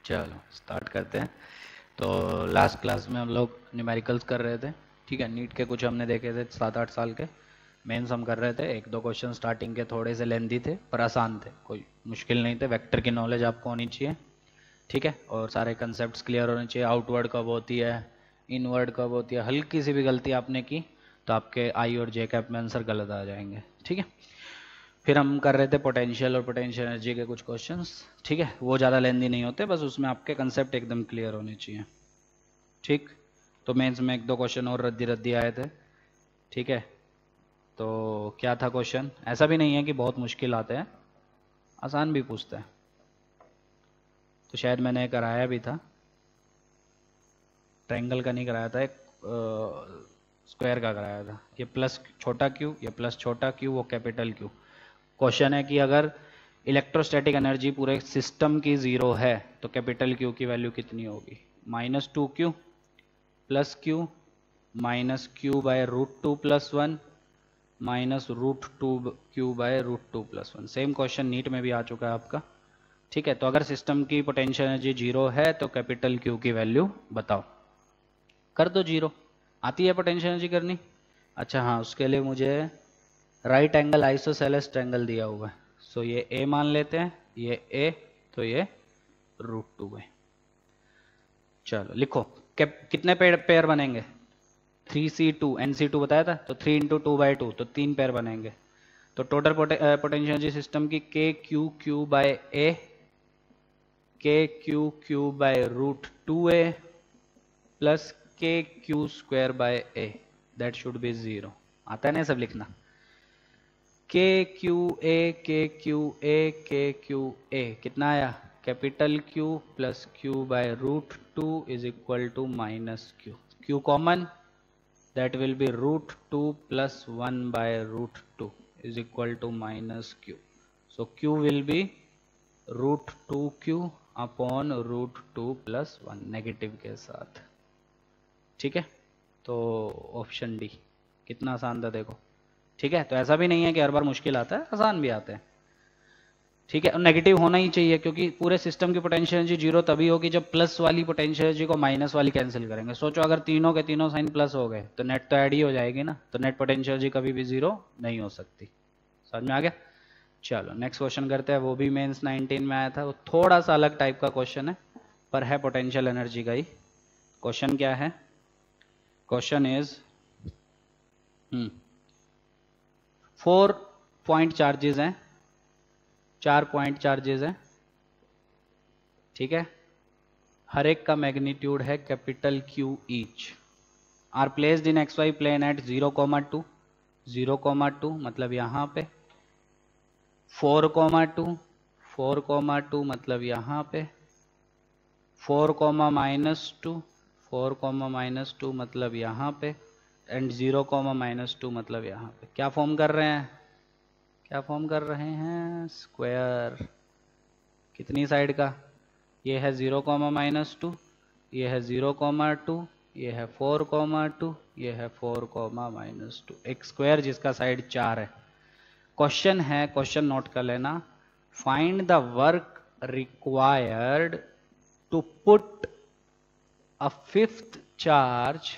चलो स्टार्ट करते हैं। तो लास्ट क्लास में हम लोग न्यूमेरिकल्स कर रहे थे, ठीक है। नीट के कुछ हमने देखे थे 7-8 साल के मेंस हम कर रहे थे। एक दो क्वेश्चन स्टार्टिंग के थोड़े से लेंदी थे पर आसान थे, कोई मुश्किल नहीं थे। वेक्टर की नॉलेज आपको होनी चाहिए, ठीक है, और सारे कंसेप्ट क्लियर होने चाहिए। आउटवर्ड कब होती है, इनवर्ड कब होती है। हल्की सी भी गलती आपने की तो आपके आई और जे कैप में आंसर गलत आ जाएंगे, ठीक है। फिर हम कर रहे थे पोटेंशियल और पोटेंशियल एनर्जी के कुछ क्वेश्चंस, ठीक है। वो ज़्यादा लेंदी नहीं होते, बस उसमें आपके कंसेप्ट एकदम क्लियर होने चाहिए, ठीक। तो मेंस में एक दो क्वेश्चन और रद्दी रद्दी आए थे, ठीक है। तो क्या था क्वेश्चन, ऐसा भी नहीं है कि बहुत मुश्किल आते हैं, आसान भी पूछते हैं। तो शायद मैंने कराया भी था, ट्रायंगल का नहीं कराया था, एक स्क्वायर का कराया था। ये प्लस छोटा क्यू, ये प्लस छोटा क्यू, वो कैपिटल क्यू। क्वेश्चन है कि अगर इलेक्ट्रोस्टैटिक एनर्जी पूरे सिस्टम की जीरो है तो कैपिटल क्यू की वैल्यू कितनी होगी। -2q plus Q minus Q by √2 + 1 minus √2q by √2 + 1। Same question NEET में भी आ चुका है आपका, ठीक है। तो अगर सिस्टम की पोटेंशियल एनर्जी जीरो है तो कैपिटल क्यू की वैल्यू बताओ। कर दो जीरो, आती है पोटेंशियल एनर्जी करनी। अच्छा हाँ, उसके लिए मुझे राइट एंगल आइसोसेलेस ट्रायंगल दिया हुआ है। सो ये ए मान लेते हैं, ये ए, तो ये √2 है। चलो लिखो, कितने पेयर बनेंगे। 3c2 nc2 बताया था, तो 3 × 2/2, तो 3 पेयर बनेंगे। तो टोटल पोटेंशियल एनर्जी सिस्टम की k/q/a, k/q/√2a plus k/q²/a, that should B 0। आता है ना सब लिखना, k/q/a कितना आया, capital Q plus q/√2 is equal to -q। q common, that will be √2 plus 1/√2 is equal to -q. So q will be √2q upon √2 plus 1 negative के साथ, ठीक है। तो ऑप्शन डी, कितना आसान था देखो, ठीक है। तो ऐसा भी नहीं है कि हर बार मुश्किल आता है, आसान भी आते हैं, ठीक है। और नेगेटिव होना ही चाहिए, क्योंकि पूरे सिस्टम की पोटेंशियल एनर्जी जीरो तभी होगी जब प्लस वाली पोटेंशियल एनर्जी को माइनस वाली कैंसिल करेंगे। सोचो अगर तीनों के तीनों साइन प्लस हो गए तो नेट तो ऐड ही हो जाएगी ना, तो नेट पोटेंशियल एनर्जी कभी भी जीरो नहीं हो सकती। समझ में आ गया। चलो नेक्स्ट क्वेश्चन करते हैं, वो भी मेंस 19 में आया था। वो थोड़ा सा अलग टाइप का क्वेश्चन है पर है पोटेंशियल एनर्जी का ही। क्वेश्चन क्या है, क्वेश्चन इज 4 पॉइंट चार्जेस हैं, 4 पॉइंट चार्जेस हैं, ठीक है। हर एक का मैग्नीट्यूड है capital Q each, are placed in XY plane at 0,2, 0,2 मतलब यहाँ पे, 4,2, 4,2 मतलब यहाँ पे, 4,-2, 4,-2 मतलब यहाँ पे, एंड 0,-2 मतलब यहाँ पे। क्या फॉर्म कर रहे हैं, क्या फॉर्म कर रहे हैं, स्क्वायर। कितनी साइड का, ये है 0,-2, ये है 0,2, ये है 4,2, ये है 4,-2, एक स्क्वायर जिसका साइड 4 है। क्वेश्चन है, क्वेश्चन नोट कर लेना, find the work required to put a fifth charge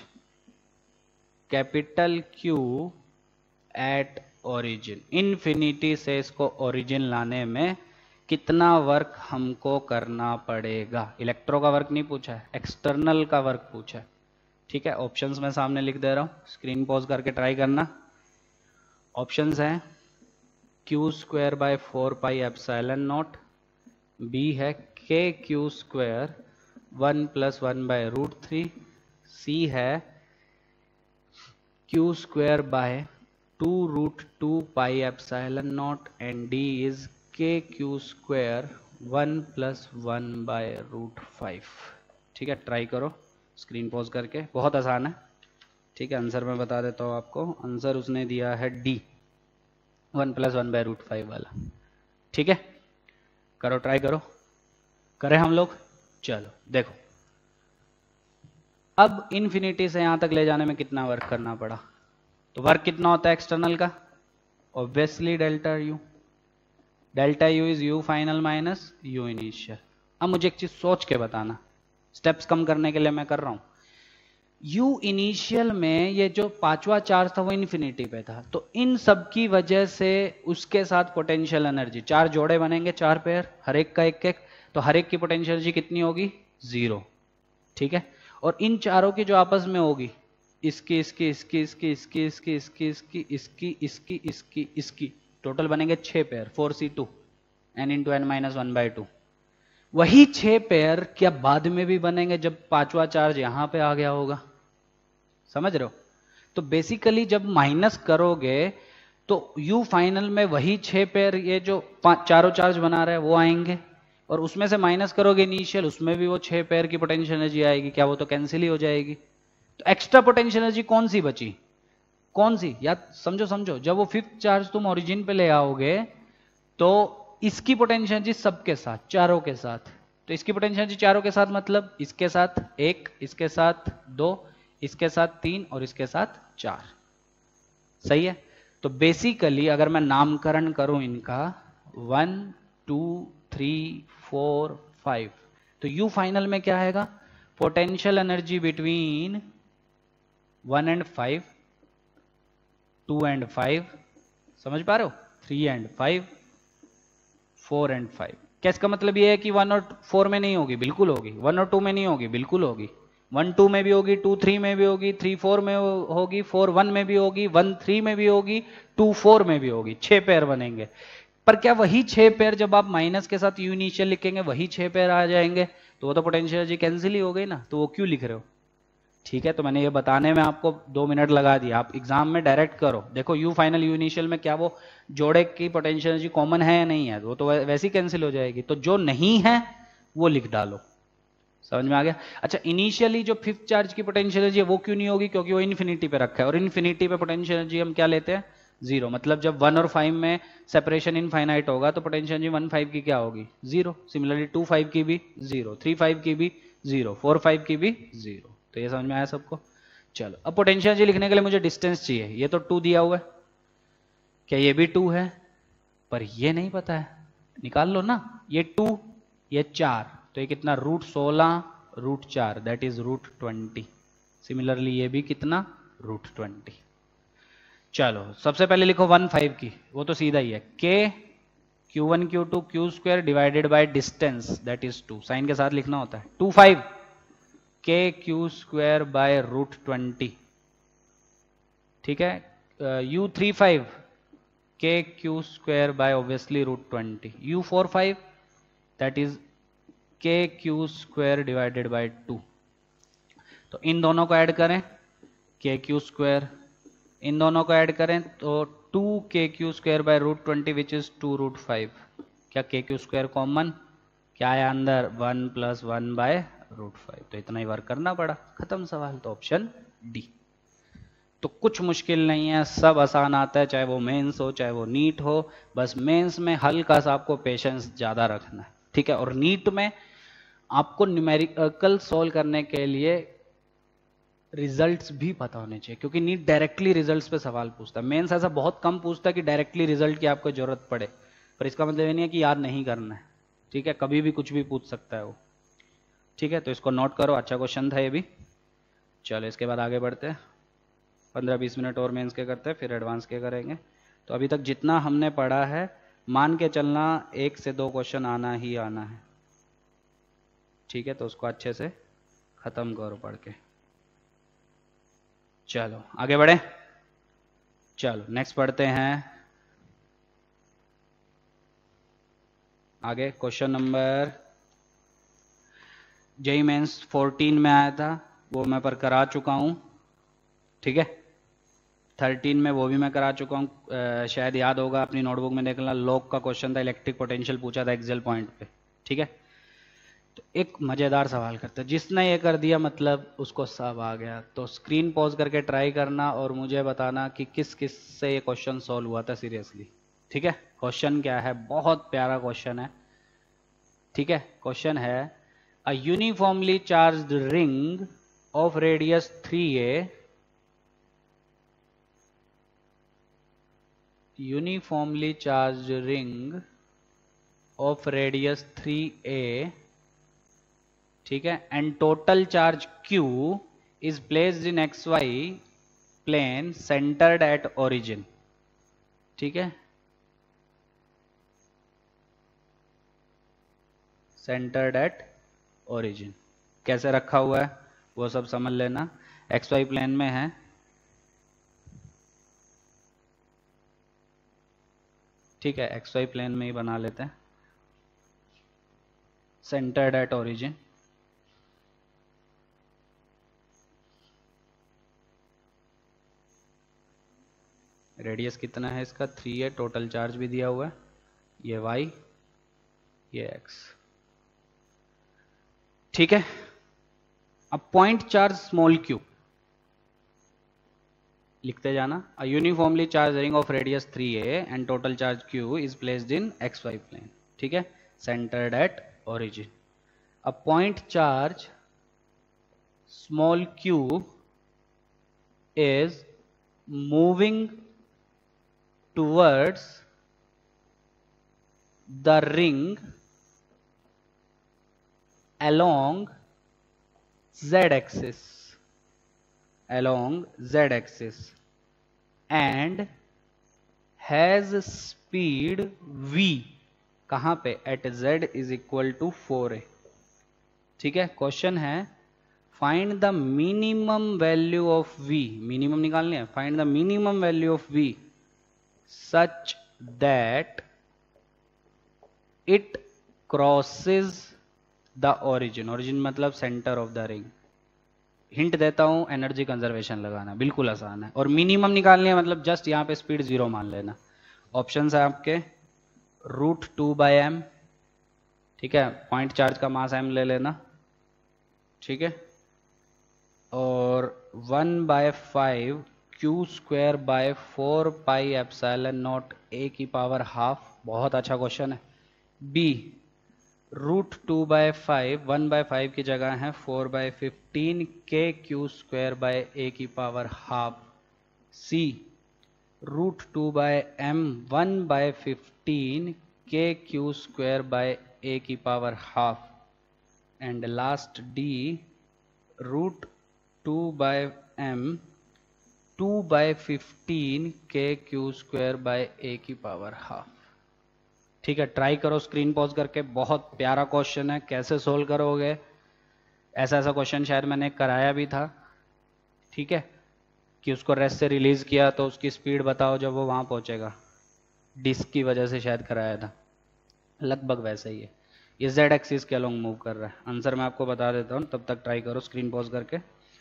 capital Q at origin. Infinity से इसको ओरिजिन लाने में कितना वर्क हमको करना पड़ेगा। इलेक्ट्रो का वर्क नहीं पूछा है, एक्सटर्नल का वर्क पूछा है, ठीक है। ऑप्शंस मैं सामने लिख दे रहा हूं, स्क्रीन पॉज करके ट्राई करना। ऑप्शंस हैं q²/4πε0, बी है kq², 1 + 1/√3, सी है q²/2√2πε0, and D is kq², 1 + 1/√5, ठीक है। ट्राई करो स्क्रीन पॉज करके, बहुत आसान है, ठीक है। आंसर मैं बता देता हूँ आपको, आंसर उसने दिया है डी, 1 + 1/√5 वाला, ठीक है। करो ट्राई करो, करें हम लोग। चलो देखो, अब इन्फिनिटी से यहां तक ले जाने में कितना वर्क करना पड़ा। तो वर्क कितना होता है एक्सटर्नल का, obviously delta you. Delta U is U final minus U initial, अब मुझे एक चीज सोच के बताना, स्टेप्स कम करने के लिए मैं कर रहा हूं। U इनिशियल में ये जो पांचवा चार्ज था वो इन्फिनिटी पे था, तो इन सब की वजह से उसके साथ पोटेंशियल एनर्जी, चार जोड़े बनेंगे, चार पेयर, हर एक का एक एक, तो हर एक की पोटेंशियल एनर्जी कितनी होगी? 0। ठीक है, और इन चारों की जो आपस में होगी, इसकी इसकी इसकी इसकी इसकी इसकी इसकी इसकी इसकी इसकी इसकी इसकी, टोटल बनेंगे 6 pair, 4c2 n into N minus 1/2। वही 6 पेयर क्या बाद में भी बनेंगे जब पांचवा चार्ज यहां पे आ गया होगा? समझ रहे हो? तो बेसिकली जब माइनस करोगे तो यू फाइनल में वही 6 पेयर, ये जो चारों चार्ज बना रहा है वो आएंगे, और उसमें से माइनस करोगे इनिशियल, उसमें भी वो 6 पेयर की पोटेंशियल एनर्जी आएगी। क्या वो तो कैंसिल ही हो जाएगी? तो एक्स्ट्रा पोटेंशियल एनर्जी कौन सी बची? कौन सी? या समझो समझो, जब वो फिफ्थ चार्ज तुम ओरिजिन पे ले आओगे तो इसकी पोटेंशियल एनर्जी सबके साथ, चारों के साथ, तो इसकी पोटेंशियल एनर्जी चारों के साथ मतलब इसके साथ 1, इसके साथ 2, इसके साथ 3 और इसके साथ 4। सही है? तो बेसिकली अगर मैं नामकरण करूं इनका 1 2 3 4 5, तो यू फाइनल में क्या आएगा? Potential energy between 1 and 5, 2 and 5, समझ पा रहे हो? 3 एंड 5, 4 एंड 5। क्या इसका मतलब ये है कि 1 और 4 में नहीं होगी? बिल्कुल होगी। 1 और 2 में नहीं होगी? बिल्कुल होगी। 1 2 में भी होगी, 2 3 में भी होगी, 3 4 में होगी, 4 1 में भी होगी, 1 3 में भी होगी, 2 4 में भी होगी। 6 पेयर बनेंगे। पर क्या वही 6 पेयर जब आप माइनस के साथ यू इनिशियल लिखेंगे वही 6 पेयर आ जाएंगे? तो वो तो पोटेंशियल एनर्जी कैंसिल ही हो गई ना, तो वो क्यों लिख रहे हो? ठीक है, तो मैंने ये बताने में आपको 2 मिनट लगा दिया। आप एग्जाम में डायरेक्ट करो, देखो यू फाइनल यू इनिशियल में क्या वो जोड़े की पोटेंशियल एनर्जी कॉमन है या नहीं है? वो तो वैसे ही कैंसिल हो जाएगी। तो जो नहीं है वो लिख डालो। समझ में आ गया? अच्छा, इनिशियली जो फिफ्थ चार्ज की पोटेंशियल एनर्जी है वो क्यों नहीं होगी? क्योंकि वो इन्फिनिटी पे रखा है, और इन्फिनिटी पे पोटेंशियल एनर्जी हम क्या लेते हैं? 0। मतलब जब 1 और 5 में सेपरेशन इनफाइनाइट होगा तो पोटेंशियल एनर्जी 1 5 की क्या होगी? 0। सिमिलरली 2 5 की भी 0, 3 5 की भी 0, 4 5 की भी 0। तो ये समझ में आया सबको? चलो, अब पोटेंशियल एनर्जी लिखने के लिए मुझे डिस्टेंस चाहिए। ये तो 2 दिया हुआ है, क्या ये भी 2 है? पर ये नहीं पता है, निकाल लो ना। ये 2, ये 4, तो ये कितना? √16 √4, दैट इज √20। सिमिलरली ये भी कितना? √20। चलो, सबसे पहले लिखो 1 5 की, वो तो सीधा ही है, k q1 q2 q square divided by distance, that is 2। Sign के साथ लिखना होता है। 2 5 k q स्क्वायर बाय √20। ठीक है, u3 5 k q square by obviously √20। u4 5 that is k q square divided by 2। तो इन दोनों को ऐड करें, k q स्क्वायर, इन दोनों को ऐड करें तो 2 k q square by √20 which is 2 √5। क्या k q स्क्वायर कॉमन? क्या आया अंदर? 1 + 1 बाय √5। तो इतना ही वर्क करना पड़ा, खत्म सवाल। तो ऑप्शन डी। तो कुछ मुश्किल नहीं है, सब आसान आता है, चाहे वो मेंस हो चाहे वो नीट हो। बस मेंस में हल्का सा आपको पेशेंस ज्यादा रखना है, ठीक है? और नीट में आपको न्यूमेरिकल सॉल्व करने के लिए रिजल्ट्स भी पता होने चाहिए, क्योंकि नीट डायरेक्टली रिजल्ट्स पे सवाल पूछता है। मेंस ऐसा बहुत कम पूछता है कि डायरेक्टली रिजल्ट की आपको जरूरत पड़े, पर इसका मतलब ये नहीं है कि याद नहीं करना है, ठीक है? कभी भी कुछ भी पूछ सकता है वो, ठीक है? तो इसको नोट करो, अच्छा क्वेश्चन था ये भी। चलो, इसके बाद आगे बढ़ते हैं। 15-20 मिनट और मेंस के करते हैं, फिर एडवांस के करेंगे। तो अभी तक जितना हमने पढ़ा है, मान के चलना 1 से 2 क्वेश्चन आना ही आना है, ठीक है? तो उसको अच्छे से खत्म करो पढ़ के। चलो आगे बढ़े। चलो नेक्स्ट पढ़ते हैं आगे। क्वेश्चन नंबर जेई मेंस 14 में आया था, वो मैं पर करा चुका हूं, ठीक है? 13 में वो भी मैं करा चुका हूं, शायद याद होगा, अपनी नोटबुक में देखना। लॉग का क्वेश्चन था, इलेक्ट्रिक पोटेंशियल पूछा था एक्सेल पॉइंट पे, ठीक है? तो एक मजेदार सवाल करते हैं, जिसने ये कर दिया मतलब उसको सब आ गया। तो स्क्रीन पॉज करके ट्राई करना और मुझे बताना कि किस किस से ये क्वेश्चन सॉल्व हुआ था सीरियसली, ठीक है? क्वेश्चन क्या है? बहुत प्यारा क्वेश्चन है, ठीक है? क्वेश्चन है a uniformly charged ring of radius 3a, uniformly charged ring of radius 3a ठीक है, and total charge Q is placed in XY plane centred at origin. ठीक है, सेंटर्ड एट ओरिजिन कैसे रखा हुआ है वो सब समझ लेना। XY प्लेन में है, ठीक है, XY प्लेन में ही बना लेते हैं, सेंटर्ड एट ओरिजिन। रेडियस कितना है इसका 3 है, टोटल चार्ज भी दिया हुआ है, ये y ये x। ठीक है, अब पॉइंट चार्ज स्मॉल q लिखते जाना। A uniformly charge ring of radius 3a and total charge q is placed in XY plane. ठीक है, centred at origin. A point charge small q is moving towards the ring along z-axis, and has speed v कहां पे at z is equal to 4a। ठीक है, question है find the minimum value of v, minimum निकालनी है, find the minimum value of v such that it crosses the origin मतलब centre of the ring. Hint देता हूं, energy conservation लगाना बिल्कुल आसान है, और मिनिमम निकालनी है मतलब जस्ट यहां पे स्पीड 0 मान लेना। ऑप्शंस है आपके √2/m, ठीक है, पॉइंट चार्ज का मास m ले लेना, ठीक है, और 1/5 Q²/4πε0 a की पावर हाफ। बहुत अच्छा क्वेश्चन है। B √2/5, 1/5 की जगह है 4/15 kQ²/a की power half. C √2/m 1/15 kQ²/a की power half. And last D √2/m 2/15 kQ²/a की पावर हाफ। ठीक है, ट्राई करो स्क्रीन पॉज करके, बहुत प्यारा क्वेश्चन है, कैसे सोल्व करोगे? ऐसा क्वेश्चन शायद मैंने कराया भी था, ठीक है, कि उसको रेस्ट से रिलीज किया तो उसकी स्पीड बताओ जब वो वहां पहुंचेगा, डिस्क की वजह से शायद कराया था, लगभग वैसा ही है। ये जेड एक्सिस के अलोंग मूव कर रहा है। आंसर मैं आपको बता देता हूँ, तब तक ट्राई करो स्क्रीन पॉज करके।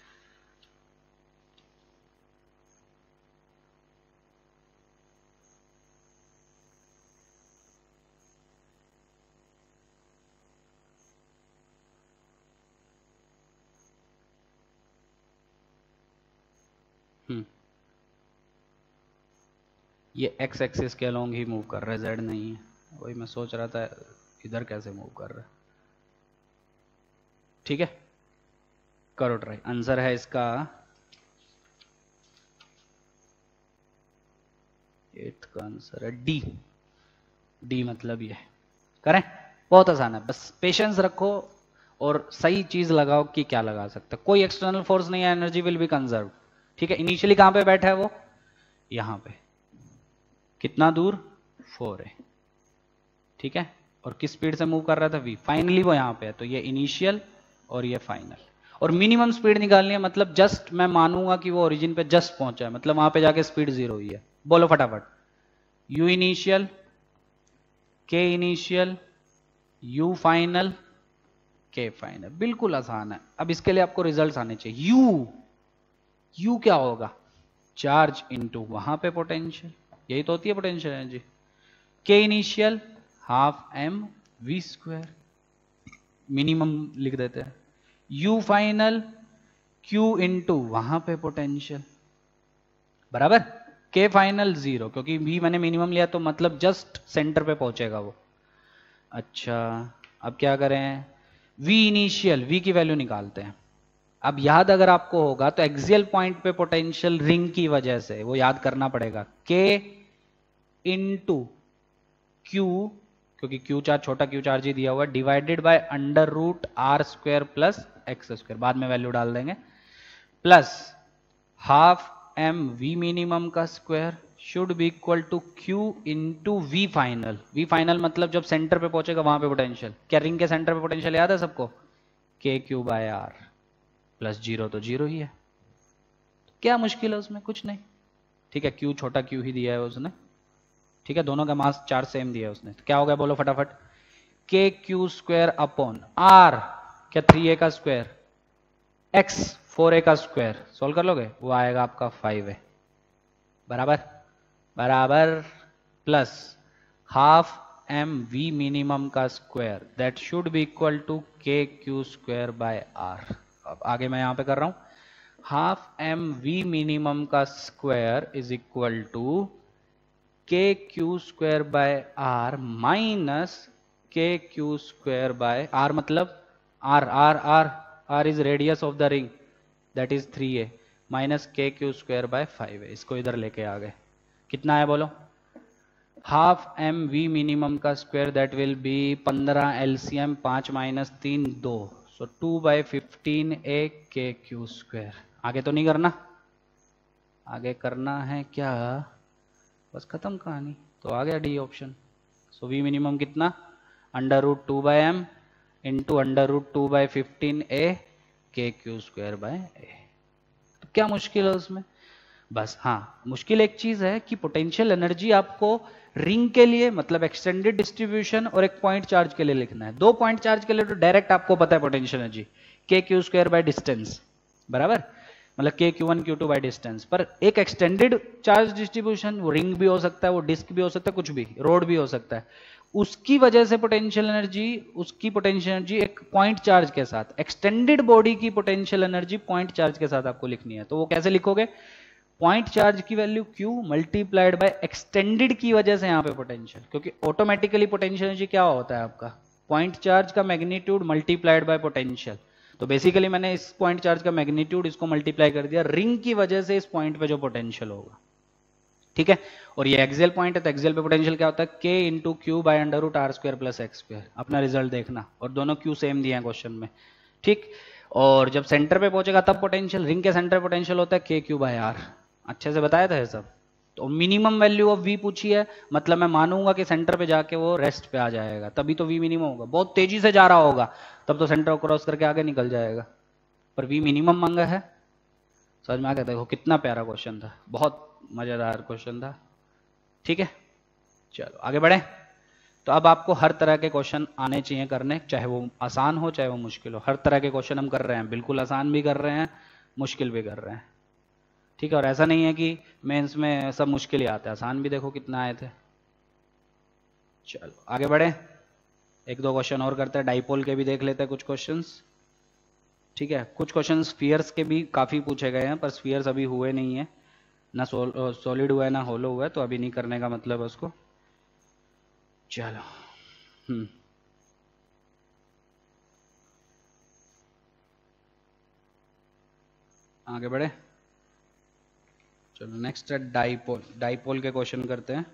ये एक्स एक्सिस के अलोंग ही मूव कर रहा है, जेड नहीं है। वही मैं सोच रहा था इधर कैसे मूव कर रहा है। ठीक है, करो ट्राई। आंसर है इसका 8 का आंसर है डी। डी मतलब ये करें, बहुत आसान है, बस पेशेंस रखो और सही चीज लगाओ कि क्या लगा सकते। कोई एक्सटर्नल फोर्स नहीं है, एनर्जी विल बी कंजर्व। ठीक है, इनिशियली कहां पे बैठा है वो, यहां पे, कितना दूर 4 है, ठीक है, और किस स्पीड से मूव कर रहा था v, फाइनली वो यहां पे है, तो ये इनिशियल और ये फाइनल। और मिनिमम स्पीड निकालनी है, मतलब जस्ट मैं मानूंगा कि वो ओरिजिन पे जस्ट पहुंचा है, मतलब वहां पे जाके स्पीड 0 हुई है। बोलो फटाफट, u initial, k initial, u final, k final. बिल्कुल आसान है। अब इसके लिए आपको रिजल्ट्स आने चाहिए। u क्या होगा, चार्ज इनटू वहां पे पोटेंशियल, यही तो होती है potential energy. k initial half m v², minimum लिख देते हैं। u फाइनल q इनटू वहां पे पोटेंशियल, बराबर। k फाइनल 0, क्योंकि v मैंने मिनिमम लिया तो मतलब जस्ट सेंटर पे पहुंचेगा वो। अच्छा, अब क्या करें, v इनिशियल, v की वैल्यू निकालते हैं। अब याद अगर आपको होगा तो एक्सियल पॉइंट पे पोटेंशियल रिंग की वजह से, वो याद करना पड़ेगा, k इनटू q क्योंकि क्यू चार्ज छोटा क्यू चार्ज ही दिया हुआ है, divided by under root R square plus x square, बाद में वैल्यू डाल देंगे, plus half M V minimum का square should be equal to Q into V final. We final मतलब जब सेंटर पे पहुंचेगा वहां पे पोटेंशियल, क्या रिंग के सेंटर पे पोटेंशियल याद है सबको, K Q by R, plus zero तो जीरो ही है, क्या मुश्किल है उसमें, कुछ नहीं, ठीक है, क्यू छोटा क्यू ही दिया है उसने, ठीक है, दोनों का मास चार्ज सेम दिया है उसने, तो क्या हो गया बोलो फटाफट, के क्यू स्क्वायर अपॉन आर, क्या 3a का स्क्वायर, एक्स 4a का स्क्वायर, सोल्व कर लोगे, वो आएगा आपका 5a, बराबर बराबर, plus half M V minimum का square that should be equal to K Q square by R. अब आगे मैं यहां पे कर रहा हूं, हाफ एम वी मिनिमम का square is equal to K Q square by R minus K Q square by R, मतलब R R R R is radius of the ring that is 3a minus K Q square by 5a, इसको इधर लेके आ गए, कितना है बोलो, half M V minimum का square that will be 15 LCM 5 minus 3 2, so 2/15a K Q square. आगे तो नहीं करना, आगे करना है क्या, बस खत्म कहानी, तो आ गया D option. So V minimum कितना, under root 2/m into under root 2/15a K Q square bye ए। तो क्या मुश्किल है उसमें, बस हाँ मुश्किल एक चीज है कि पोटेंशियल एनर्जी आपको रिंग के लिए मतलब एक्सटेंडेड डिस्ट्रीब्यूशन और एक पॉइंट चार्ज के लिए लिखना है। दो पॉइंट चार्ज के लिए तो डायरेक्ट आपको पता है potential energy K Q square by distance, बराबर, मतलब K Q1 Q2 by distance, पर एक एक्सटेंडेड चार्ज डिस्ट्रीब्यूशन, वो रिंग भी हो सकता है, वो डिस्क भी हो सकता है, कुछ भी, रोड भी हो सकता है, उसकी वजह से पोटेंशियल एनर्जी, उसकी पोटेंशियल एनर्जी एक पॉइंट चार्ज के साथ, एक्सटेंडेड बॉडी की पोटेंशियल एनर्जी पॉइंट चार्ज के साथ आपको लिखनी है, तो वो कैसे लिखोगे, पॉइंट चार्ज की value Q multiplied by extended की वजह से यहां पे पोटेंशियल, क्योंकि ऑटोमेटिकली पोटेंशियल एनर्जी क्या होता है आपका, पॉइंट चार्ज का मैग्नीट्यूड मल्टीप्लाइड बाय पोटेंशियल, तो बेसिकली मैंने इस पॉइंट चार्ज का मैग्नीट्यूड इसको मल्टीप्लाई कर दिया रिंग की वजह से इस पॉइंट पे जो पोटेंशियल होगा, ठीक है, और ये एक्सियल पॉइंट है तो एक्सियल पे पोटेंशियल क्या होता है, K into Q by under root R square plus x square, अपना रिजल्ट देखना, और दोनों क्यू सेम दिए हैं क्वेश्चन में, ठीक, और जब सेंटर पे पहुंचेगा तब पोटेंशियल, रिंग के सेंटर पोटेंशियल होता है के क्यू बाय आर, अच्छे से बताया था ये सब, तो मिनिमम वैल्यू ऑफ वी पूछी है, मतलब मैं मानूंगा कि सेंटर पे जाके वो रेस्ट पे आ जाएगा, तभी तो वी मिनिमम होगा, बहुत तेजी से जा रहा होगा तब तो सेंटर क्रॉस करके आगे निकल जाएगा, पर वी मिनिमम मांगा है, समझ में आ गया, देखो कितना प्यारा क्वेश्चन था, बहुत मजेदार क्वेश्चन था, ठीक है, चलो आगे बढ़े। तो अब आपको हर तरह के क्वेश्चन आने चाहिए करने, चाहे वो आसान हो चाहे वो मुश्किल हो, हर तरह के क्वेश्चन हम कर रहे हैं, बिल्कुल आसान भी कर रहे हैं, मुश्किल भी कर रहे हैं, ठीक है, और ऐसा नहीं है कि मेंस में सब मुश्किल ही आता है, आसान भी देखो कितना आए थे। चलो आगे बढ़े, एक दो क्वेश्चन और करते हैं, डाइपोल के भी देख लेते हैं कुछ क्वेश्चंस, ठीक है, कुछ क्वेश्चन स्फीयर्स के भी काफी पूछे गए हैं, पर स्फीयर्स अभी हुए नहीं है, ना सॉलिड हुआ है ना होलो हुआ है, तो अभी नहीं करने का मतलब है उसको। चलो आगे बढ़े, चलो नेक्स्ट है डाइपोल, डाइपोल के क्वेश्चन करते हैं।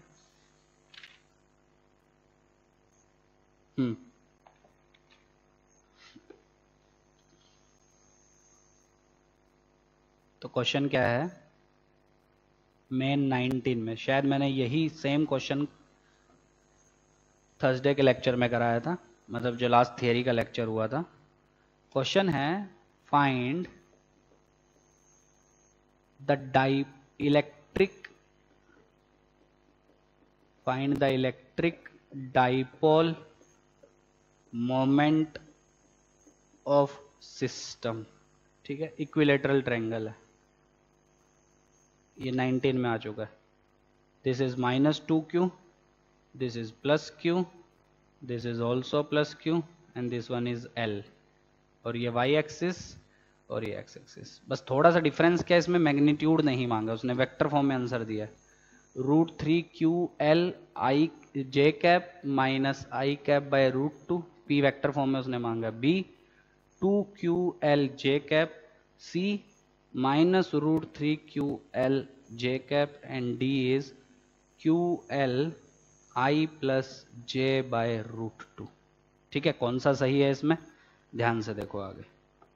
तो क्वेश्चन क्या है, मेन 19 में, शायद मैंने यही सेम क्वेश्चन थर्सडे के लेक्चर में कराया था, मतलब जो लास्ट थियरी का लेक्चर हुआ था। क्वेश्चन है find the electric dipole moment of system, ठीक है, इक्विलेटरल ट्रायंगल है, ये 19 में आ चुका है, this is -2q, this is plus q, this is also plus q and this one is l, और ये y एक्सिस और ये x एक्सिस, बस थोड़ा सा डिफरेंस क्या है, इसमें मैग्नीट्यूड नहीं मांगा उसने, वेक्टर फॉर्म में आंसर दिया है, √3ql i j cap minus i cap by √2, p vector form में उसने मांगा, b 2ql j cap, c minus √3ql j cap, and d is ql I plus J by root two. ठीक है, कौन सा सही है इसमें, ध्यान से देखो आगे।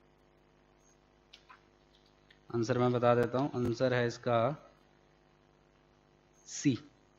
आंसर मैं बता देता हूं, आंसर है इसका सी।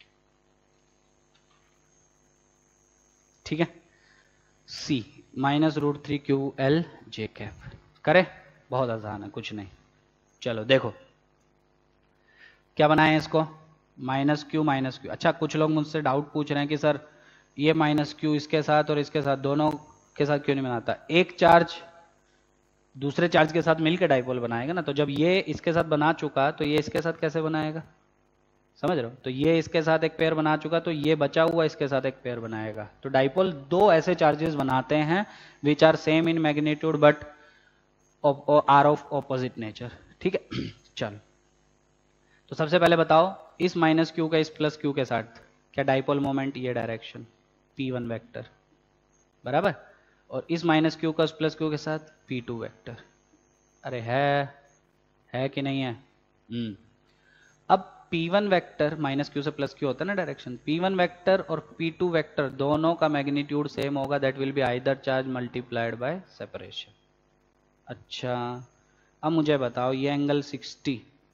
ठीक है, C minus root three Q L J cap. करे, बहुत आसान है, कुछ नहीं। चलो देखो क्या बनाए इसको, माइनस क्यू माइनस क्यू। अच्छा, कुछ लोग मुझसे डाउट पूछ रहे हैं कि सर ये माइनस क्यू इसके साथ और इसके साथ, दोनों के साथ क्यों नहीं बनाता। एक चार्ज दूसरे चार्ज के साथ मिलकर डाइपोल बनाएगा ना, तो जब ये इसके साथ बना चुका तो ये इसके साथ कैसे बनाएगा, समझ रहे हो। तो ये इसके साथ एक पेयर बना चुका, तो ये बचा हुआ इसके साथ एक पेयर बनाएगा। तो डाइपोल दो ऐसे चार्जेस बनाते हैं which are same in magnitude but are of opposite nature. ठीक है चलो, तो सबसे पहले बताओ इस माइनस क्यू का इस प्लस क्यू के साथ क्या डाइपोल मोमेंट, ये डायरेक्शन P1 वेक्टर बराबर, और इस माइनस क्यू का प्लस क्यू के साथ P2 वेक्टर। अरे है कि नहीं है। अब P1 वेक्टर माइनस क्यू से प्लस क्यू होता है ना डायरेक्शन, P1 वेक्टर और P2 वेक्टर दोनों का मैग्नीट्यूड सेम होगा, that will be either charge multiplied by separation. अच्छा, अब मुझे बताओ ये एंगल 60,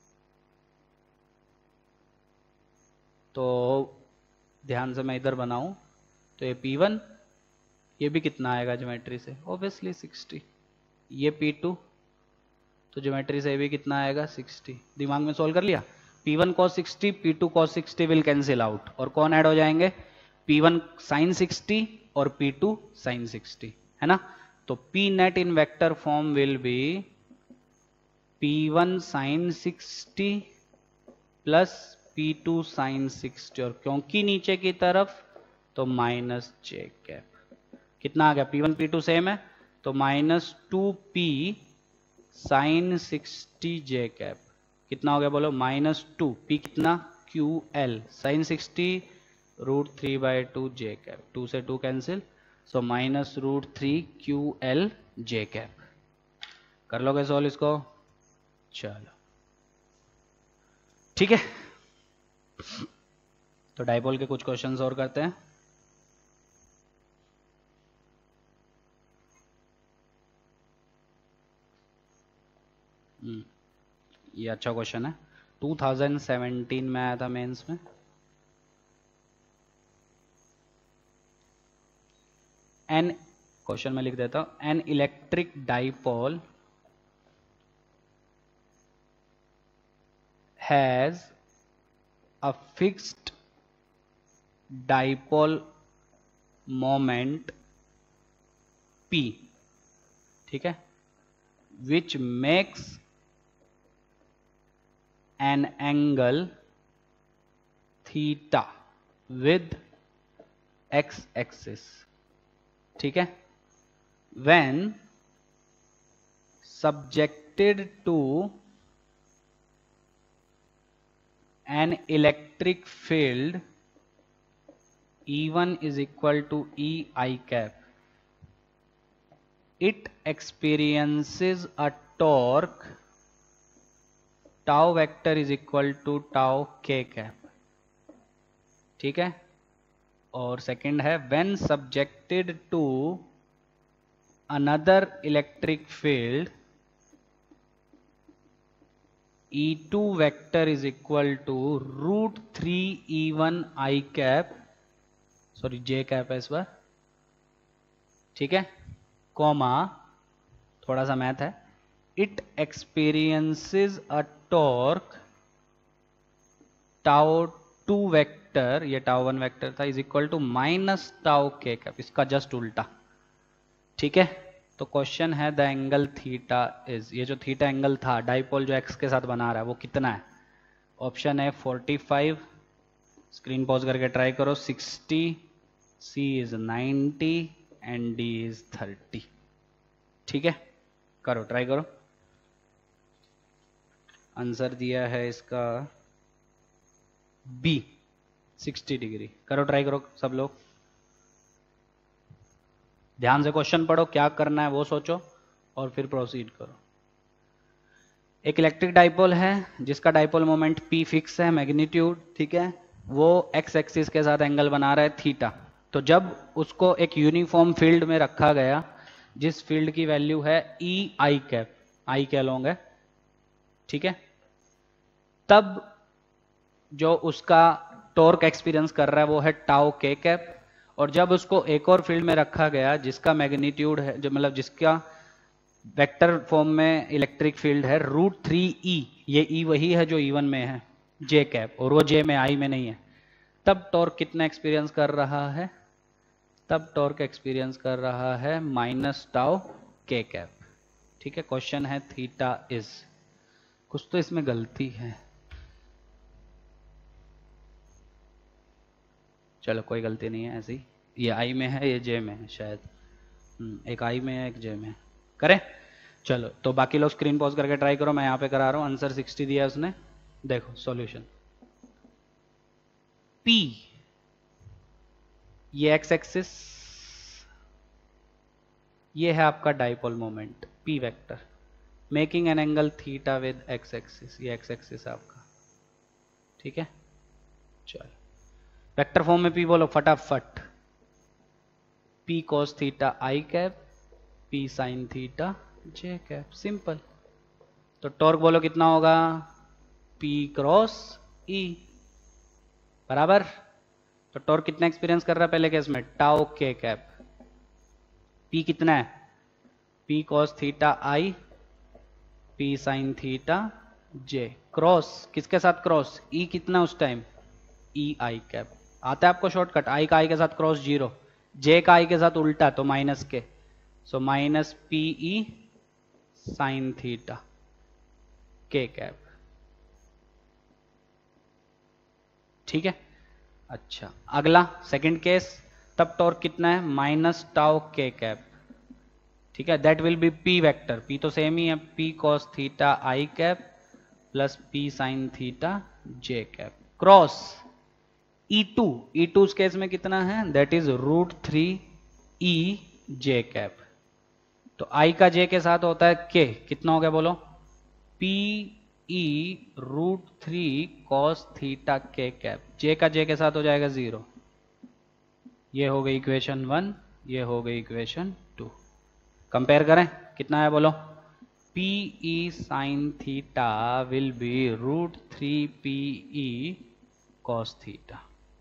तो ध्यान से मैं इधर बनाऊं तो ये P1, ये भी कितना आएगा ज्योमेट्री से, ऑब्वियसली 60। ये P2 तो ज्योमेट्री से ये भी कितना आएगा 60। दिमाग में सोल्व कर लिया। P1 cos 60 P2 cos 60 will cancel out, और कौन ऐड हो जाएंगे, P1 sin 60 और P2 sin 60, है ना। तो P net in vector form will be P1 sin 60 plus P2 sin 60, और क्योंकि नीचे की तरफ तो माइनस जे कैप। कितना आ गया, P1 P2 सेम है तो माइनस 2P sin 60 जे कैप। कितना हो गया बोलो, माइनस 2P कितना QL sin 60 root 3/2 J cap, 2 से 2 cancel, so minus root 3 QL J cap. कर लोगे सॉल्व इसको, चलो ठीक है। तो डाइपोल के कुछ क्वेश्चंस और करते हैं। ये अच्छा क्वेश्चन है, 2017 में आया था मेंस में। एन क्वेश्चन में लिख देता हूं, an electric dipole has a fixed dipole moment P, ठीक है, which makes an angle theta with x axis, ठीक है, when subjected to an electric field E1 is equal to EI cap, it experiences a torque tau vector is equal to tau k cap, ठीक है। और second है when subjected to another electric field E2 vector is equal to root 3 E1 I cap, sorry j cap है इस बार, ठीक है, comma थोड़ा सा मैथ है, it experiences a torque tau 2 vector, ये tau 1 वेक्टर था, is equal to minus tau K cap, इसका जस्ट उल्टा, ठीक है। तो क्वेश्चन है द एंगल थीटा इज, ये जो थीटा एंगल था डाइपोल जो एक्स के साथ बना रहा है वो कितना है। ऑप्शन है 45, स्क्रीन पॉज करके ट्राई करो, 60, C is 90 and D is 30, ठीक है। करो, ट्राई करो। आंसर दिया है इसका बी 60 डिग्री। करो, ट्राई करो सब लोग, ध्यान से क्वेश्चन पढ़ो, क्या करना है वो सोचो और फिर प्रोसीड करो। एक इलेक्ट्रिक डाइपोल है जिसका डाइपोल मोमेंट P फिक्स है, मैग्नीट्यूड, ठीक है, वो एक्स एक्सिस के साथ एंगल बना रहा है थीटा। तो जब उसको एक यूनिफॉर्म फील्ड में रखा गया, जिस फील्ड की वैल्यू है ई आई कैप, आई के अलोंग है, ठीक है, तब जो उसका टॉर्क एक्सपीरियंस कर रहा है वो है टाउ के कैप। और जब उसको एक और फील्ड में रखा गया जिसका मैग्नीट्यूड है, जो मतलब जिसका वेक्टर फॉर्म में इलेक्ट्रिक फील्ड है √3e, ये ई वही है जो E1 में है जे कैप, और वो जे में आई में नहीं है, तब टॉर्क कितना एक्सपीरियंस कर रहा है? तब टॉर्क एक्सपीरियंस कर रहा है माइनस टाउ के कैप। ठीक है, क्वेश्चन है थीटा इज, कुछ तो इसमें गलती है, चलो कोई गलती नहीं है, ऐसी ये आई में है, ये जे में है शायद, एक आई में है एक जे में है, करें। चलो तो बाकी लोग स्क्रीन पॉज करके ट्राई करो, मैं यहाँ पे करा रहा हूँ। आंसर 60 दिया है उसने, देखो सॉल्यूशन। P, ये एक्स एक्सिस, ये है आपका dipole moment P vector, making an angle theta with x axis, ये एक्स एक्सिस है आपका, ठीक है। चलो वेक्टर फॉर्म में P बोलो फटाफट, P cos theta i cap, P sin theta j cap, simple. तो टॉर्क बोलो कितना होगा? P क्रॉस E, बराबर। तो टॉर्क कितना एक्सपीरियंस कर रहा है पहले केस में? Tau K cap. P कितना है? P cos theta i, P sin theta j, cross किसके साथ? क्रॉस E कितना उस टाइम? E आई कैप। आता है आपको शॉर्टकट, आई का आई के साथ क्रॉस 0, जे का आई के साथ उल्टा तो minus k, so minus PE sine theta k cap, ठीक है। अच्छा अगला सेकंड केस, तब टॉर्क कितना है? माइनस टाउ के कैप, ठीक है, that will be P vector, P तो सेम ही है, P cos theta i cap plus P sine theta j cap, cross E2, E2 उस केस में कितना है? That is √3e j cap. तो I का J के साथ होता है K, कितना हो गया बोलो? PE √3 cos theta k cap, J का J के साथ हो जाएगा 0। ये हो गई इक्वेशन 1, ये हो गई इक्वेशन 2। कंपेयर करें, कितना है बोलो? PE sine theta will be √3PE cos theta,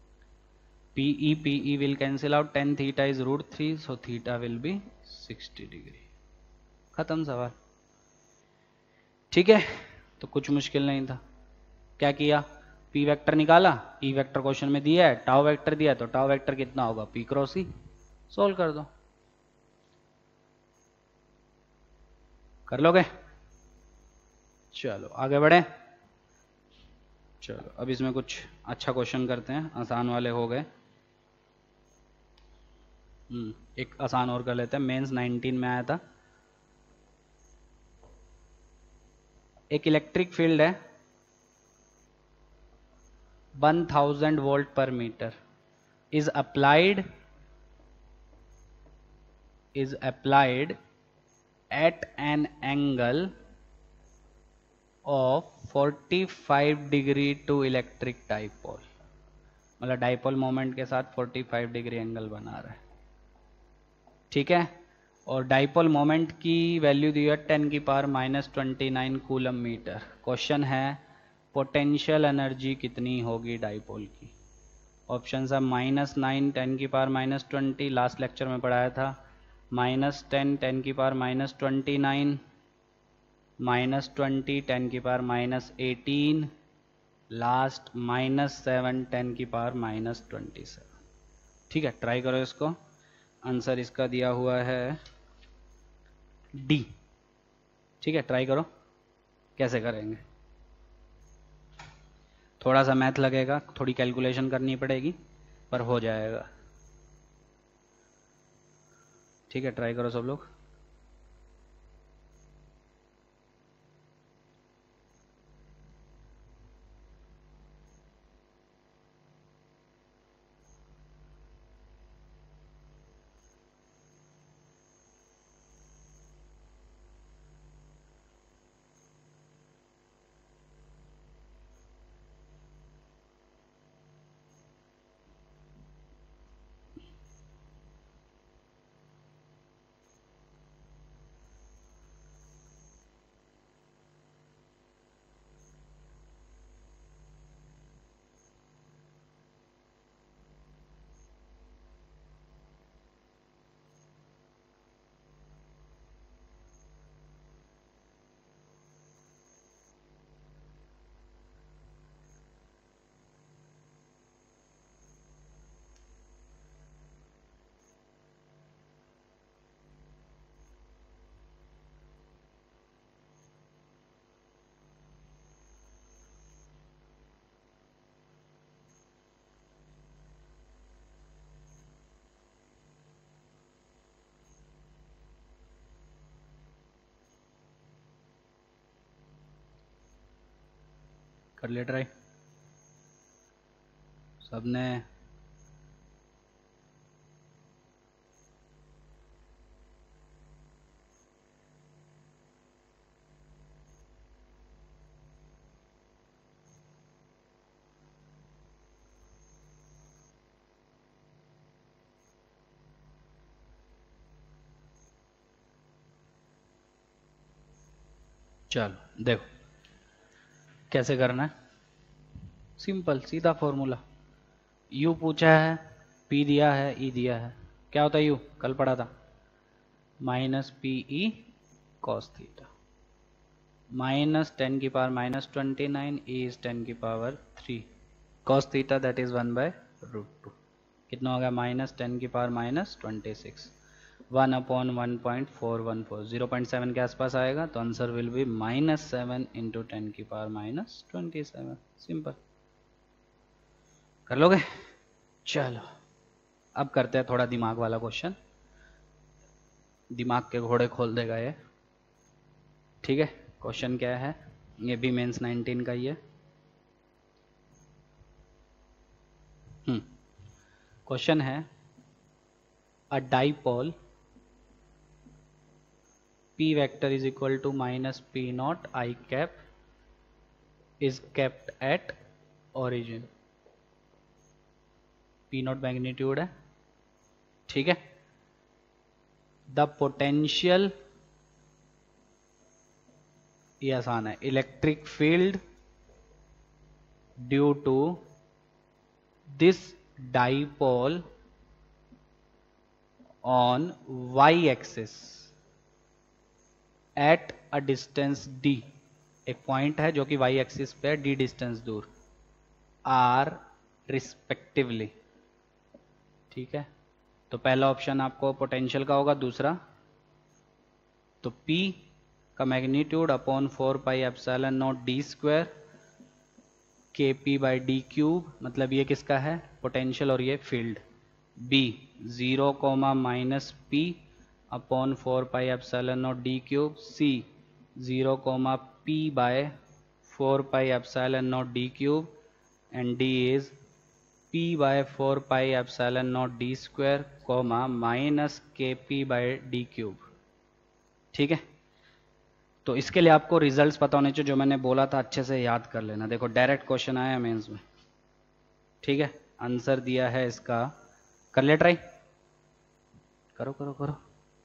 PE will cancel out, tan theta is √3, so theta will be 60 degree. खत्म सवाल, ठीक है। तो कुछ मुश्किल नहीं था, क्या किया? P वेक्टर निकाला, E वेक्टर क्वेश्चन में दिया है, टाउ वेक्टर दिया है, तो टाउ वेक्टर कितना होगा? P क्रॉस E, सोल्व कर दो, कर लोगे? चलो आगे बढ़े। चलो अब इसमें कुछ अच्छा क्वेश्चन करते हैं, आसान वाले हो गए। एक आसान और कर लेते हैं, मेंस 19 में आया था। एक इलेक्ट्रिक फील्ड है 1000 volt per metre, is applied at an angle of 45 degree to electric dipole, मतलब डाइपोल मोमेंट के साथ 45 डिग्री एंगल बना रहा है, ठीक है। और डाइपोल मोमेंट की वैल्यू दी है 10⁻⁻29 कूलम मीटर। क्वेश्चन है पोटेंशियल एनर्जी कितनी होगी डाइपोल की? ऑप्शन है -9 10⁻⁻20, लास्ट लेक्चर में पढ़ाया था, -10 10⁻⁻29, -20 10⁻⁻18, लास्ट -7 10⁻⁻27। ठीक है, ट्राई करो इसको। आंसर इसका दिया हुआ है डी, ठीक है, ट्राई करो कैसे करेंगे। थोड़ा सा मैथ लगेगा, थोड़ी कैलकुलेशन करनी पड़ेगी, पर हो जाएगा, ठीक है। ट्राई करो सब लोग। कर ले ट्राई सबने। चलो देखो कैसे करना है, सिंपल सीधा फॉर्मूला। u पूछा है, p दिया है, e दिया है, क्या होता है u, कल पढ़ा था, minus p e cos theta, minus 10 की पावर माइनस 29, e इज 10 की power 3, cos theta that is 1/√2, कितना हो गया, माइनस 10 की पावर माइनस 26, 1/1.414, 0.7 के आसपास आएगा, तो आंसर विल बी -7 इंटू 10 की पावर माइनस 27। सिंपल, कर लोगे। चलो अब करते हैं थोड़ा दिमाग वाला क्वेश्चन, दिमाग के घोड़े खोल देगा ये। ठीक है, क्वेश्चन क्या है, ये भी मेंस 19 का ही है। क्वेश्चन है, a dipole p vector is equal to minus p naught I cap is kept at origin, p naught magnitude है, ठीक है। द पोटेंशियल, ये आसान है, electric field due to this dipole on y axis at a distance d, एक point है जो कि y एक्सिस पे है, d डिस्टेंस दूर, आर रिस्पेक्टिवली। ठीक है, तो पहला ऑप्शन आपको पोटेंशियल का होगा, दूसरा तो P का magnitude upon 4 pi epsilon naught d square k p by d cube, मतलब ये किसका है, पोटेंशियल, और ये field. B 0 comma minus p upon 4 pi epsilon naught d cube, C 0 comma p by 4 pi epsilon naught d cube, and D is p by 4 pi epsilon naught d square comma minus k p by d cube. ठीक है, तो इसके लिए आपको results पता होने चाहिए, जो मैंने बोला था अच्छे से याद कर लेना। देखो डायरेक्ट क्वेश्चन आया मेंस में, ठीक है, आंसर दिया है इसका, कर ले ट्राई, करो करो करो।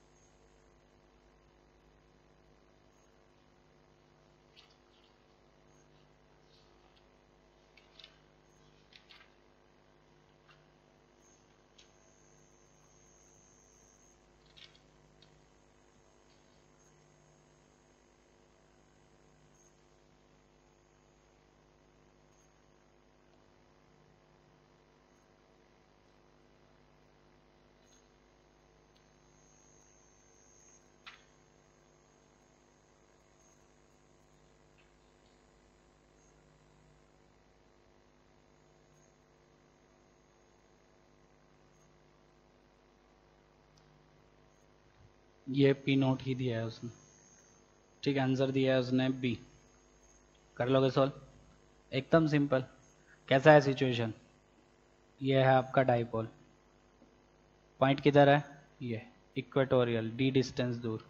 ये पी नोट ही दिया है उसने, ठीक है, आंसर दिया है उसने बी, कर लोगे सॉल्व, एकदम सिंपल। कैसा है सिचुएशन, ये है आपका डाइपोल, पॉइंट किधर है, ये इक्वेटोरियल, डी डिस्टेंस दूर,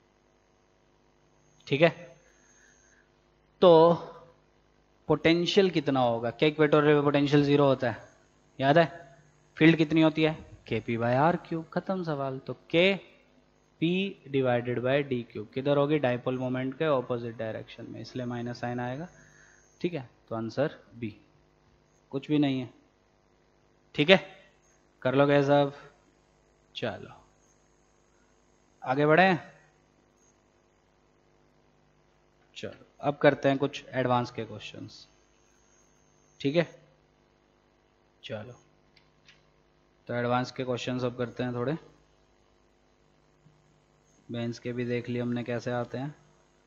ठीक है। तो पोटेंशियल कितना होगा, क्या इक्वेटोरियल में पोटेंशियल 0 होता है, याद है, फील्ड कितनी होती है, के पी बाय आर क्यूब, खत्म सवाल। तो k p divided by d cube किधर होगी, डाइपोल मोमेंट के ऑपोजिट डायरेक्शन में, इसलिए माइनस साइन आएगा। ठीक है, तो आंसर बी, कुछ भी नहीं है। ठीक है, कर लो गए सब, चलो आगे बढ़े। चलो अब करते हैं कुछ एडवांस के क्वेश्चंस, ठीक है। चलो तो एडवांस के क्वेश्चंस अब करते हैं थोड़े, बेंच के भी देख लिए हमने कैसे आते हैं,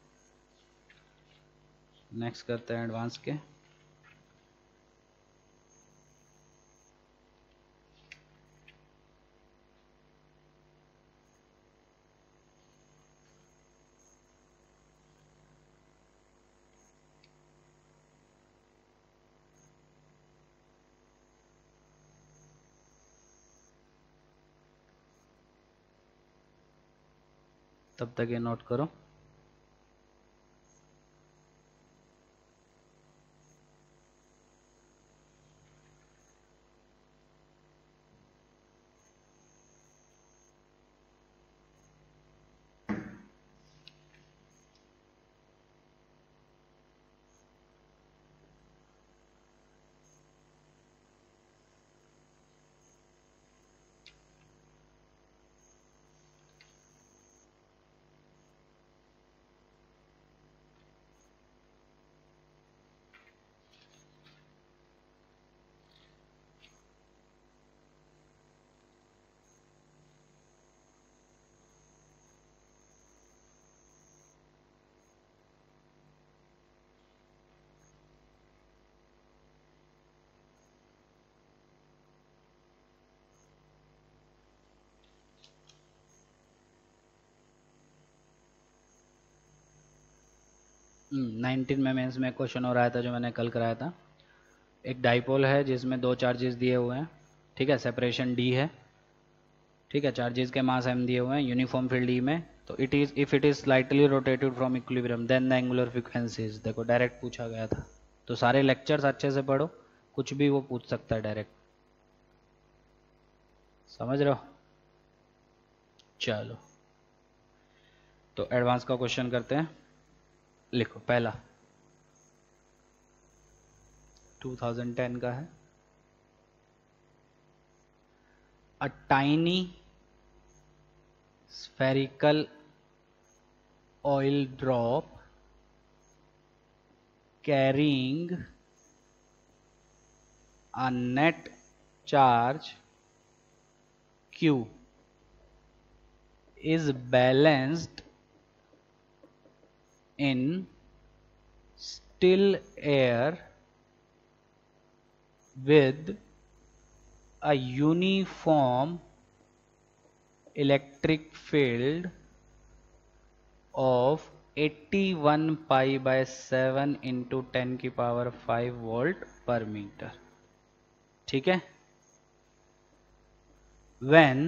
नेक्स्ट करते हैं एडवांस के। तब तक ये नोट करो। नाइनटीन में मेंस में क्वेश्चन हो रहा था जो मैंने कल कराया था। एक डाइपोल है जिसमें दो चार्जेस दिए हुए हैं, ठीक है, सेपरेशन डी है, ठीक है, चार्जेस के मास m दिए हुए हैं, यूनिफॉर्म फील्ड E में, तो it is if it is slightly rotated from equilibrium then the angular frequencies, देखो डायरेक्ट पूछा गया था, तो सारे लेक्चर्स अच्छे से पढ़ो, कुछ भी वो पूछ सकता है डायरेक्ट, समझ रहे हो। चलो तो एडवांस का क्वेश्चन करते हैं, लिखो पहला 2010 का है। A tiny spherical oil drop carrying a net charge Q is balanced in still air with a uniform electric field of 81 pi by 7 into 10 की पावर 5 वोल्ट पर मीटर, ठीक है। When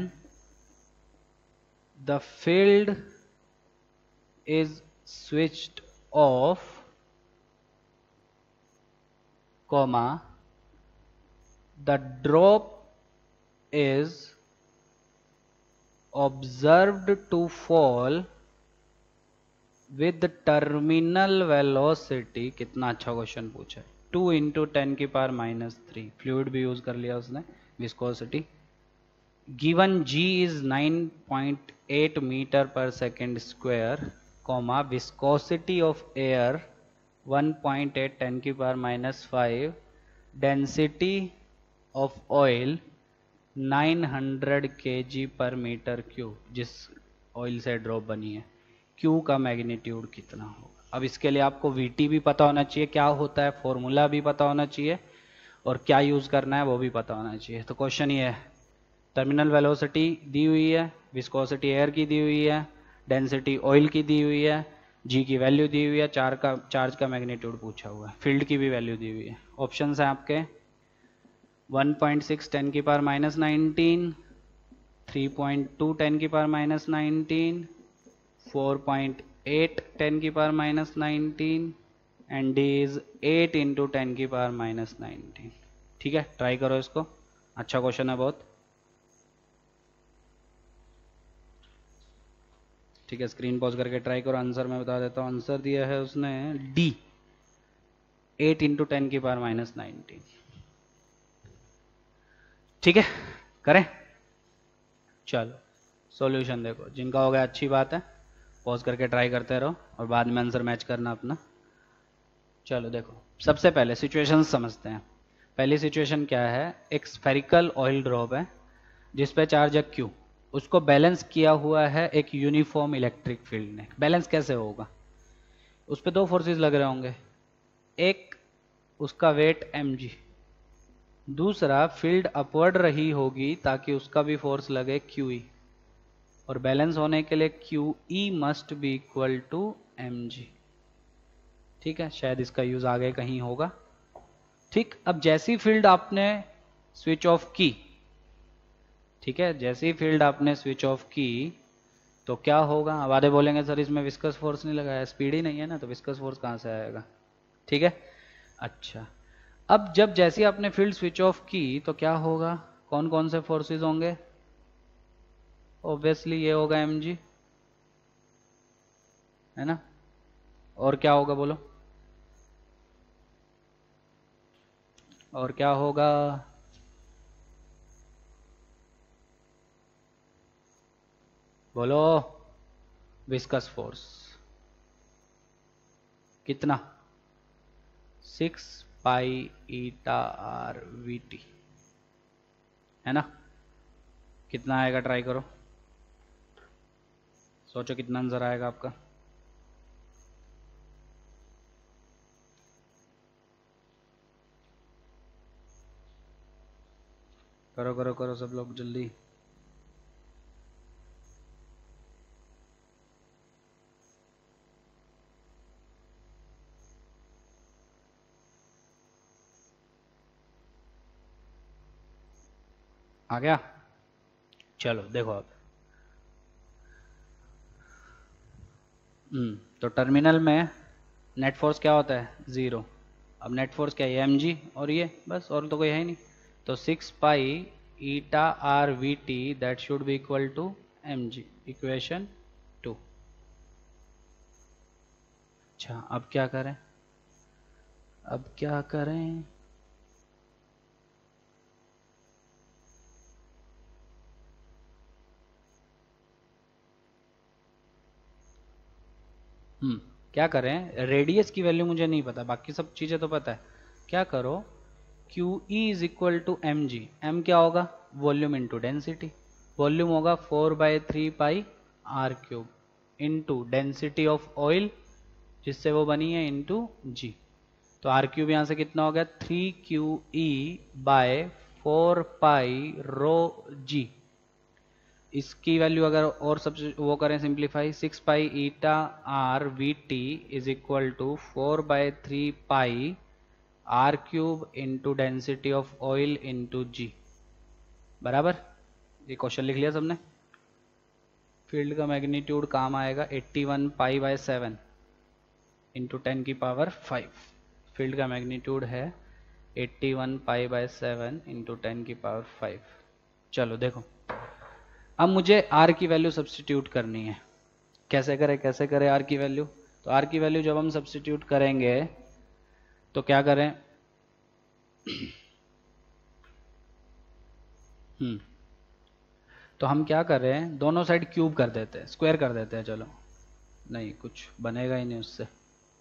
the field is switched off, comma, the drop is observed to fall with terminal velocity, कितना अच्छा question पूछा है, 2 into 10 की power -3, fluid भी use कर लिया उसने, viscosity given G is 9.8 metre per second square, comma, viscosity of air 1.8 10 की power -5, density of oil 900 kg per metre cube, जिस ऑयल से ड्रॉप बनी है, Q का मैग्नीट्यूड कितना होगा। अब इसके लिए आपको VT भी पता होना चाहिए क्या होता है, फॉर्मूला भी पता होना चाहिए, और क्या यूज करना है वो भी पता होना चाहिए। तो क्वेश्चन ये है, टर्मिनल वेलोसिटी दी हुई है, विस्कोसिटी एयर की दी हुई है, डेंसिटी ऑयल की दी हुई है, G की वैल्यू दी हुई है, चार्ज का मैग्नीट्यूड पूछा हुआ है, फील्ड की भी वैल्यू दी हुई है। ऑप्शंस हैं आपके 1.6 10 की पावर -19, 3.2 10 की पावर -19, 4.8 10 की power -19 and D is 8 into 10 की पावर -19, ठीक है। ट्राई करो इसको, अच्छा क्वेश्चन है बहुत, ठीक है। स्क्रीन पॉज करके ट्राई करो, आंसर मैं बता देता हूँ। आंसर दिया है उसने D 8 इंटू 10 की पावर -19, ठीक है, करें। चलो सॉल्यूशन देखो, जिनका हो गया अच्छी बात है, पॉज करके ट्राई करते रहो और बाद में आंसर मैच करना अपना। चलो देखो, सबसे पहले सिचुएशन समझते हैं। पहली सिचुएशन क्या है, एक स्फेरिकल ऑयल ड्रॉप है जिस पे चार्ज है Q, उसको बैलेंस किया हुआ है एक यूनिफॉर्म इलेक्ट्रिक फील्ड ने। बैलेंस कैसे होगा, उस पर दो फोर्सेस लग रहे होंगे, एक उसका वेट mg, दूसरा फील्ड अपवर्ड रही होगी ताकि उसका भी फोर्स लगे QE, और बैलेंस होने के लिए QE must be equal to mg, ठीक है। शायद इसका यूज आगे कहीं होगा, ठीक। अब जैसी फील्ड आपने स्विच ऑफ की, ठीक है, जैसी फील्ड आपने स्विच ऑफ की तो क्या होगा, अब आधे बोलेंगे सर इसमें विस्कस फोर्स नहीं लगाया, स्पीड ही नहीं है ना, तो विस्कस फोर्स कहाँ से आएगा। ठीक है। अच्छा, अब जब जैसे आपने फील्ड स्विच ऑफ की तो क्या होगा, कौन कौन से फोर्सेस होंगे, ऑब्वियसली ये होगा mg, है ना, और क्या होगा बोलो, और क्या होगा, बोलो, विस्कस फोर्स कितना, 6 pi eta r v t, है ना, कितना आएगा, ट्राई करो, सोचो कितना आंसर आएगा आपका। करो करो करो सब लोग जल्दी। आ गया, चलो देखो अब। तो टर्मिनल में नेट फोर्स क्या होता है, 0। अब नेट फोर्स क्या है, mg, और ये बस, और तो कोई है ही नहीं। तो 6 pi eta r v t that should be equal to mg, equation 2। अच्छा, अब क्या करें, अब क्या करें, क्या करें, रेडियस की वैल्यू मुझे नहीं पता, बाकी सब चीज़ें तो पता है। क्या करो, q e is equal to m g, m क्या होगा, वॉल्यूम इंटू डेंसिटी, वॉल्यूम होगा 4/3 pi r cube into density of oil जिससे वो बनी है इंटू जी। तो आर क्यूब यहाँ से कितना हो गया, 3 QE/4 पाई रो जी। इसकी वैल्यू अगर और सब वो करें simplify, 6 pi eta r v t is equal to 4/3 pi r cube into density of oil into g, बराबर। ये क्वेश्चन लिख लिया सबने। फील्ड का मैग्नीट्यूड काम आएगा 81 पाई बाय 7 इंटू 10 की पावर 5। फील्ड का मैग्नीट्यूड है 81 पाई बाय 7 इंटू 10 की पावर 5। चलो देखो, अब मुझे आर की वैल्यू सब्सटीट्यूट करनी है। कैसे करें, कैसे करें आर की वैल्यू, तो आर की वैल्यू जब हम सब्सटीट्यूट करेंगे तो क्या करें, तो हम क्या कर रहे हैं, दोनों साइड क्यूब कर देते हैं, स्क्वायर कर देते हैं, चलो, नहीं कुछ बनेगा ही नहीं उससे।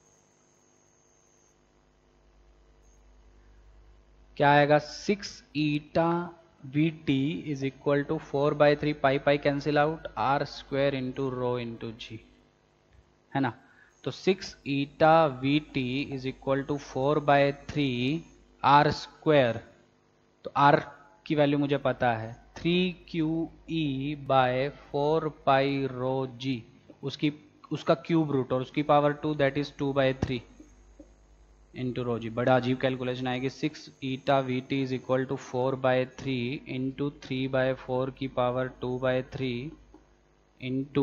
क्या आएगा, 6 eta v t is equal to 4/3 pi pi cancel out, r square into rho into g, है ना। तो 6 eta v t is equal to 4/3 r square, तो आर की वैल्यू मुझे पता है 3 QE/4 पाई रो जी, उसकी उसका क्यूब रूट और उसकी power 2 that is 2/3 into rho g. बड़ा अजीब कैलकुलेशन आएगी, 6 eta v t is equal to 4/3 into 3/4 की पावर 2/3 इंटू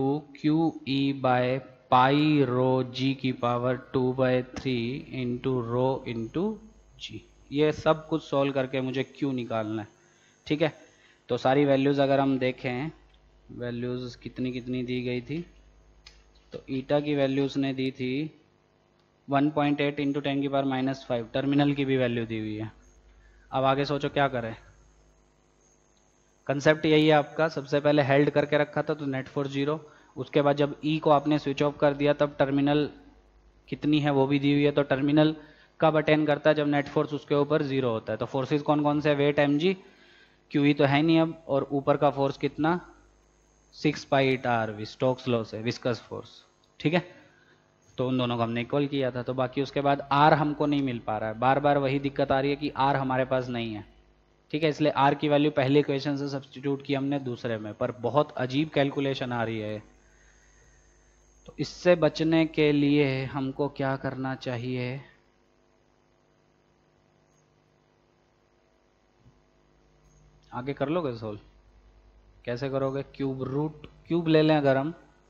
QE/पाई रो जी की power 2/3 into rho into g. ये सब कुछ सॉल्व करके मुझे क्यू निकालना है। ठीक है, तो सारी वैल्यूज़ अगर हम देखें, वैल्यूज़ कितनी कितनी दी गई थी, तो ईटा की वैल्यूज़ ने दी थी 1.8 इंटू 10 की पावर -5, टर्मिनल की भी वैल्यू दी हुई है। अब आगे सोचो क्या करें, कंसेप्ट यही है आपका, सबसे पहले हेल्ड करके रखा था तो नेट फोर्स 0, उसके बाद जब ई को आपने स्विच ऑफ कर दिया तब टर्मिनल कितनी है वो भी दी हुई है, तो टर्मिनल कब अटेन करता है, जब नेट फोर्स उसके ऊपर 0 होता है। तो फोर्सेज कौन कौन से, वेट mg, क्यू तो है नहीं अब, और ऊपर का फोर्स कितना, 6 pi eta r v, Stokes law से विस्कस फोर्स। ठीक है, तो उन दोनों को हमने इक्वल किया था। तो बाकी उसके बाद आर हमको नहीं मिल पा रहा है, बार बार वही दिक्कत आ रही है कि आर हमारे पास नहीं है। ठीक है, इसलिए आर की वैल्यू पहले इक्वेशन से सब्सटीट्यूट की हमने दूसरे में, पर बहुत अजीब कैलकुलेशन आ रही है। तो इससे बचने के लिए हमको क्या करना चाहिए, आगे कर लोगे सोल्व, कैसे करोगे, क्यूब रूट, क्यूब ले लें अगर हम,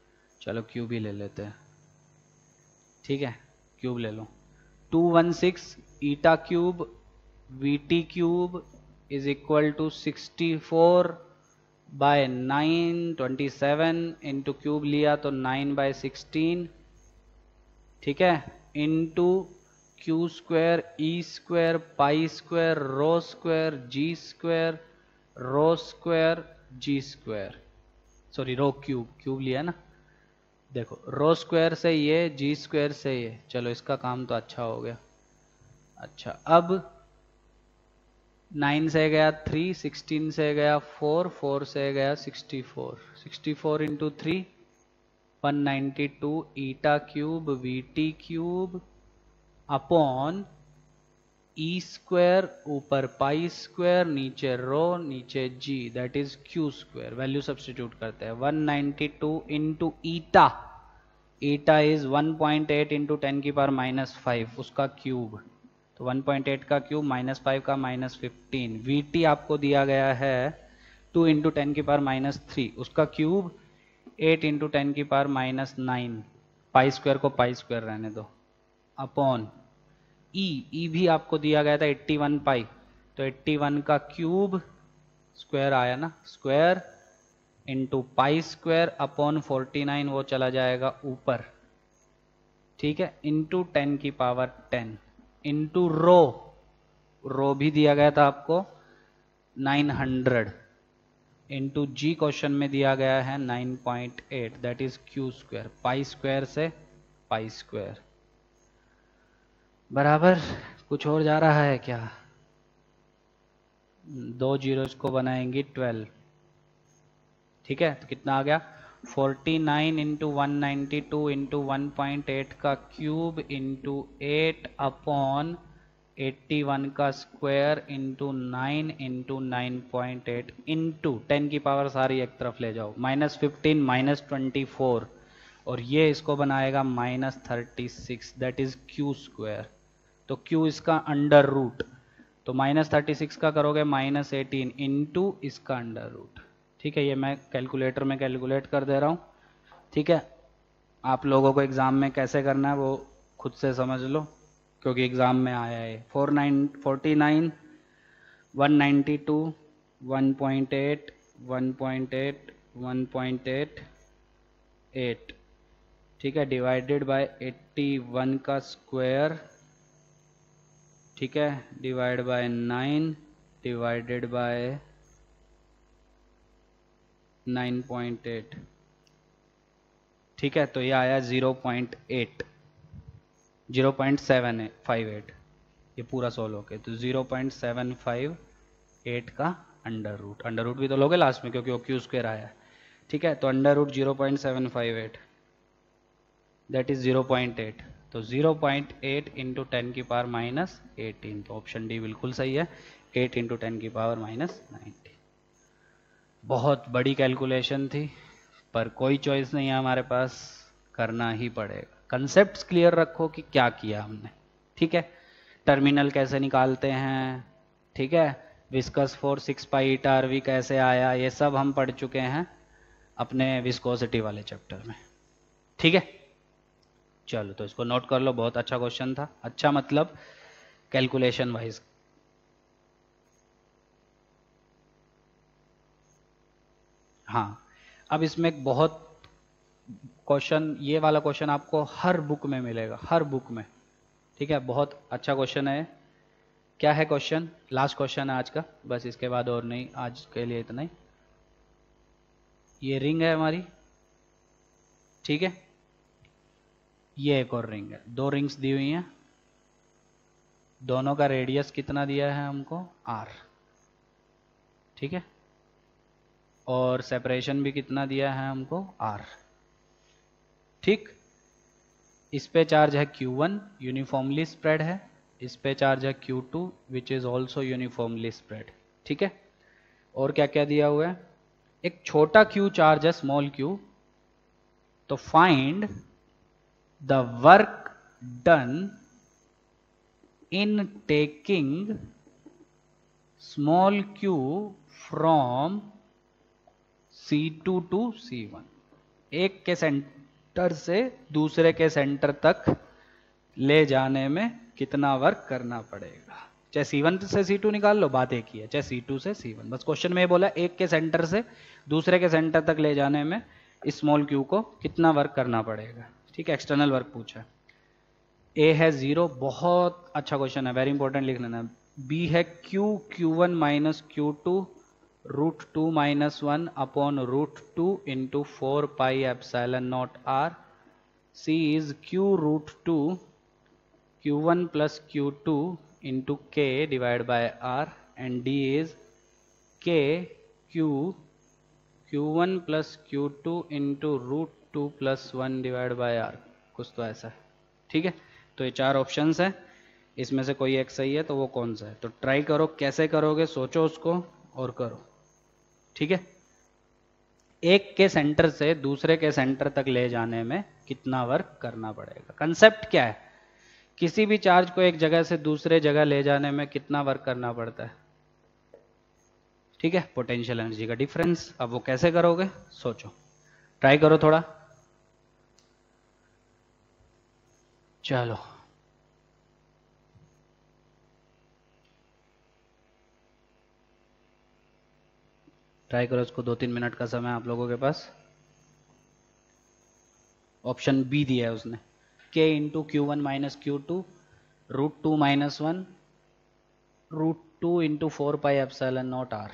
चलो क्यूब ही ले लेते हैं, ठीक है, क्यूब ले लो। 216 eta cube v t cube is equal to 64 by 9, 27 into cube लिया तो 9/16, ठीक है, into q square e square pi square rho square g square rho square g square, sorry rho cube, cube लिया ना, देखो रो स्क्वायर से ये जी स्क्वायर से ये, चलो इसका काम तो अच्छा हो गया। अच्छा अब 9 से गया 3, 16 से गया 4, 4 से गया 64, 64 into 3 192 eta cube v t cube upon e square, ऊपर पाई स्क्वायर, नीचे रो नीचे g, that is q square. Value substitute करते हैं, 192 into eta, eta is 1.8 into 10 की पावर -5 उसका क्यूब, तो 1.8 का क्यूब -5 का -15। वीटी आपको दिया गया है 2 इंटू 10 की पावर -3 उसका क्यूब 8 इंटू 10 की पावर -9, पाई स्क्वायर को पाई स्क्वायर रहने दो, अपॉन ई भी आपको दिया गया था 81 पाई, तो 81 का क्यूब स्क्वायर आया ना, square into pi square upon 49 वो चला जाएगा ऊपर, ठीक है, इंटू 10 की पावर 10 इंटू रो, रो भी दिया गया था आपको 900 इंटू जी क्वेश्चन में दिया गया है 9.8, that is q square, pi square से पाई स्क्वायर बराबर। कुछ और जा रहा है क्या? 2 जीरोस को बनाएंगे 12, ठीक है, तो कितना आ गया 49 इंटू 192 इंटू 1.8 का क्यूब इंटू 8 अपॉन 81 का स्क्वायर इंटू 9 इंटू 9.8 इंटू 10 की पावर सारी एक तरफ ले जाओ, -15 -24 और ये इसको बनाएगा -36, दैट इज क्यू स्क्वायर। तो क्यू इसका अंडर रूट, तो -36 का करोगे -18 इंटू इसका अंडर रूट, ठीक है, ये मैं कैलकुलेटर में कैलकुलेट कर दे रहा हूँ, ठीक है, आप लोगों को एग्जाम में कैसे करना है वो खुद से समझ लो क्योंकि एग्जाम में आया है। 49 192 1.8 1.8 1.8 8, ठीक है, डिवाइडेड बाय 81 का स्क्वायर, ठीक है, डिवाइड बाय 9 डिवाइडेड बाय 9.8, ठीक है, तो ये आया 0.8 0.758, ये पूरा सोल्व होके तो 0.758 का अंडर रूट भी तो लोगे लास्ट में क्योंकि वो क्यू स्क्वायर आया है, ठीक है, तो अंडर रूट 0.758 दैट इज 0.8, तो 0.8 इंटू 10 की पावर -18, तो ऑप्शन डी बिल्कुल सही है, 8 इंटू 10 की पावर -90। बहुत बड़ी कैलकुलेशन थी पर कोई चॉइस नहीं है हमारे पास, करना ही पड़ेगा। कंसेप्ट्स क्लियर रखो कि क्या किया हमने, ठीक है, टर्मिनल कैसे निकालते हैं, ठीक है, viscous force 6 pi eta r v कैसे आया, ये सब हम पढ़ चुके हैं अपने विस्कोसिटी वाले चैप्टर में, ठीक है। चलो तो इसको नोट कर लो, बहुत अच्छा क्वेश्चन था, अच्छा मतलब कैलकुलेशन वाइज। हाँ अब इसमें एक बहुत क्वेश्चन, ये वाला क्वेश्चन आपको हर बुक में मिलेगा, हर बुक में, ठीक है, बहुत अच्छा क्वेश्चन है। क्या है क्वेश्चन? लास्ट क्वेश्चन है आज का, बस इसके बाद और नहीं, आज के लिए इतना ही। ये रिंग है हमारी, ठीक है, ये एक और रिंग है, 2 रिंग्स दी हुई हैं, दोनों का रेडियस कितना दिया है हमको r, ठीक है, और सेपरेशन भी कितना दिया है हमको r, ठीक। इस पे चार्ज है Q1 यूनिफॉर्मली स्प्रेड है, इस पे चार्ज है Q2 which is also uniformly spread, ठीक है। और क्या क्या दिया हुआ है, एक छोटा q चार्ज है स्मॉल q, तो find the work done in taking small q from C2 to C1। एक के सेंटर से दूसरे के सेंटर तक ले जाने में कितना वर्क करना पड़ेगा। चाहे C1 से C2 निकाल लो, बात एक ही है, चाहे C2 से C1, बस क्वेश्चन में ये बोला एक के सेंटर से दूसरे के सेंटर तक ले जाने में स्मॉल q को कितना वर्क करना पड़ेगा। ठीक है, एक्सटर्नल वर्क पूछा है। ए है 0, बहुत अच्छा क्वेश्चन है, वेरी इंपॉर्टेंट लिख लेना। बी है q1 minus q2 √2 minus 1 upon √2 into 4 pi epsilon naught r। C is q√2 q1 plus q2 into k divided by r, and d is k q1 plus q2 into √2 plus 1 divided by r, कुछ तो ऐसा है। ठीक है, तो ये 4 options हैं, इसमें से कोई एक सही है तो वो कौन सा है, तो ट्राई करो, कैसे करोगे सोचो उसको और करो। ठीक है, एक के सेंटर से दूसरे के सेंटर तक ले जाने में कितना वर्क करना पड़ेगा। कंसेप्ट क्या है, किसी भी चार्ज को एक जगह से दूसरे जगह ले जाने में कितना वर्क करना पड़ता है। ठीक है, पोटेंशियल एनर्जी का डिफरेंस। अब वो कैसे करोगे सोचो, ट्राई करो थोड़ा। चलो ट्राई करो, इसको 2-3 मिनट का समय आप लोगों के पास। ऑप्शन बी दिया है उसने, k into q1 minus q2 √2 minus 1 √2 into 4 pi epsilon naught r।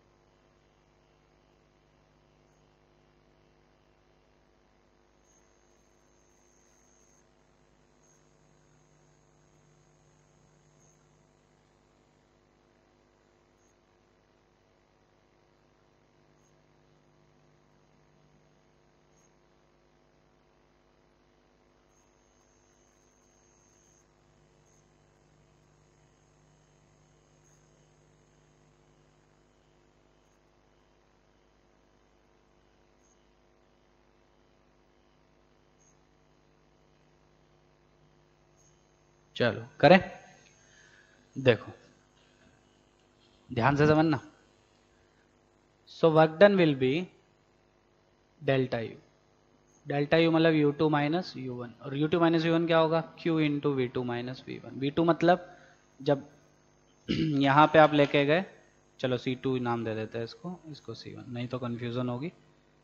चलो करें, देखो ध्यान से समझना। So work done will be delta you, delta u मतलब u2 माइनस u1, और u2 माइनस u1 क्या होगा, q into v2 minus v1। v2 मतलब जब यहाँ पे आप लेके गए, चलो c2 नाम दे देते हैं इसको, इसको c1, नहीं तो कंफ्यूजन होगी।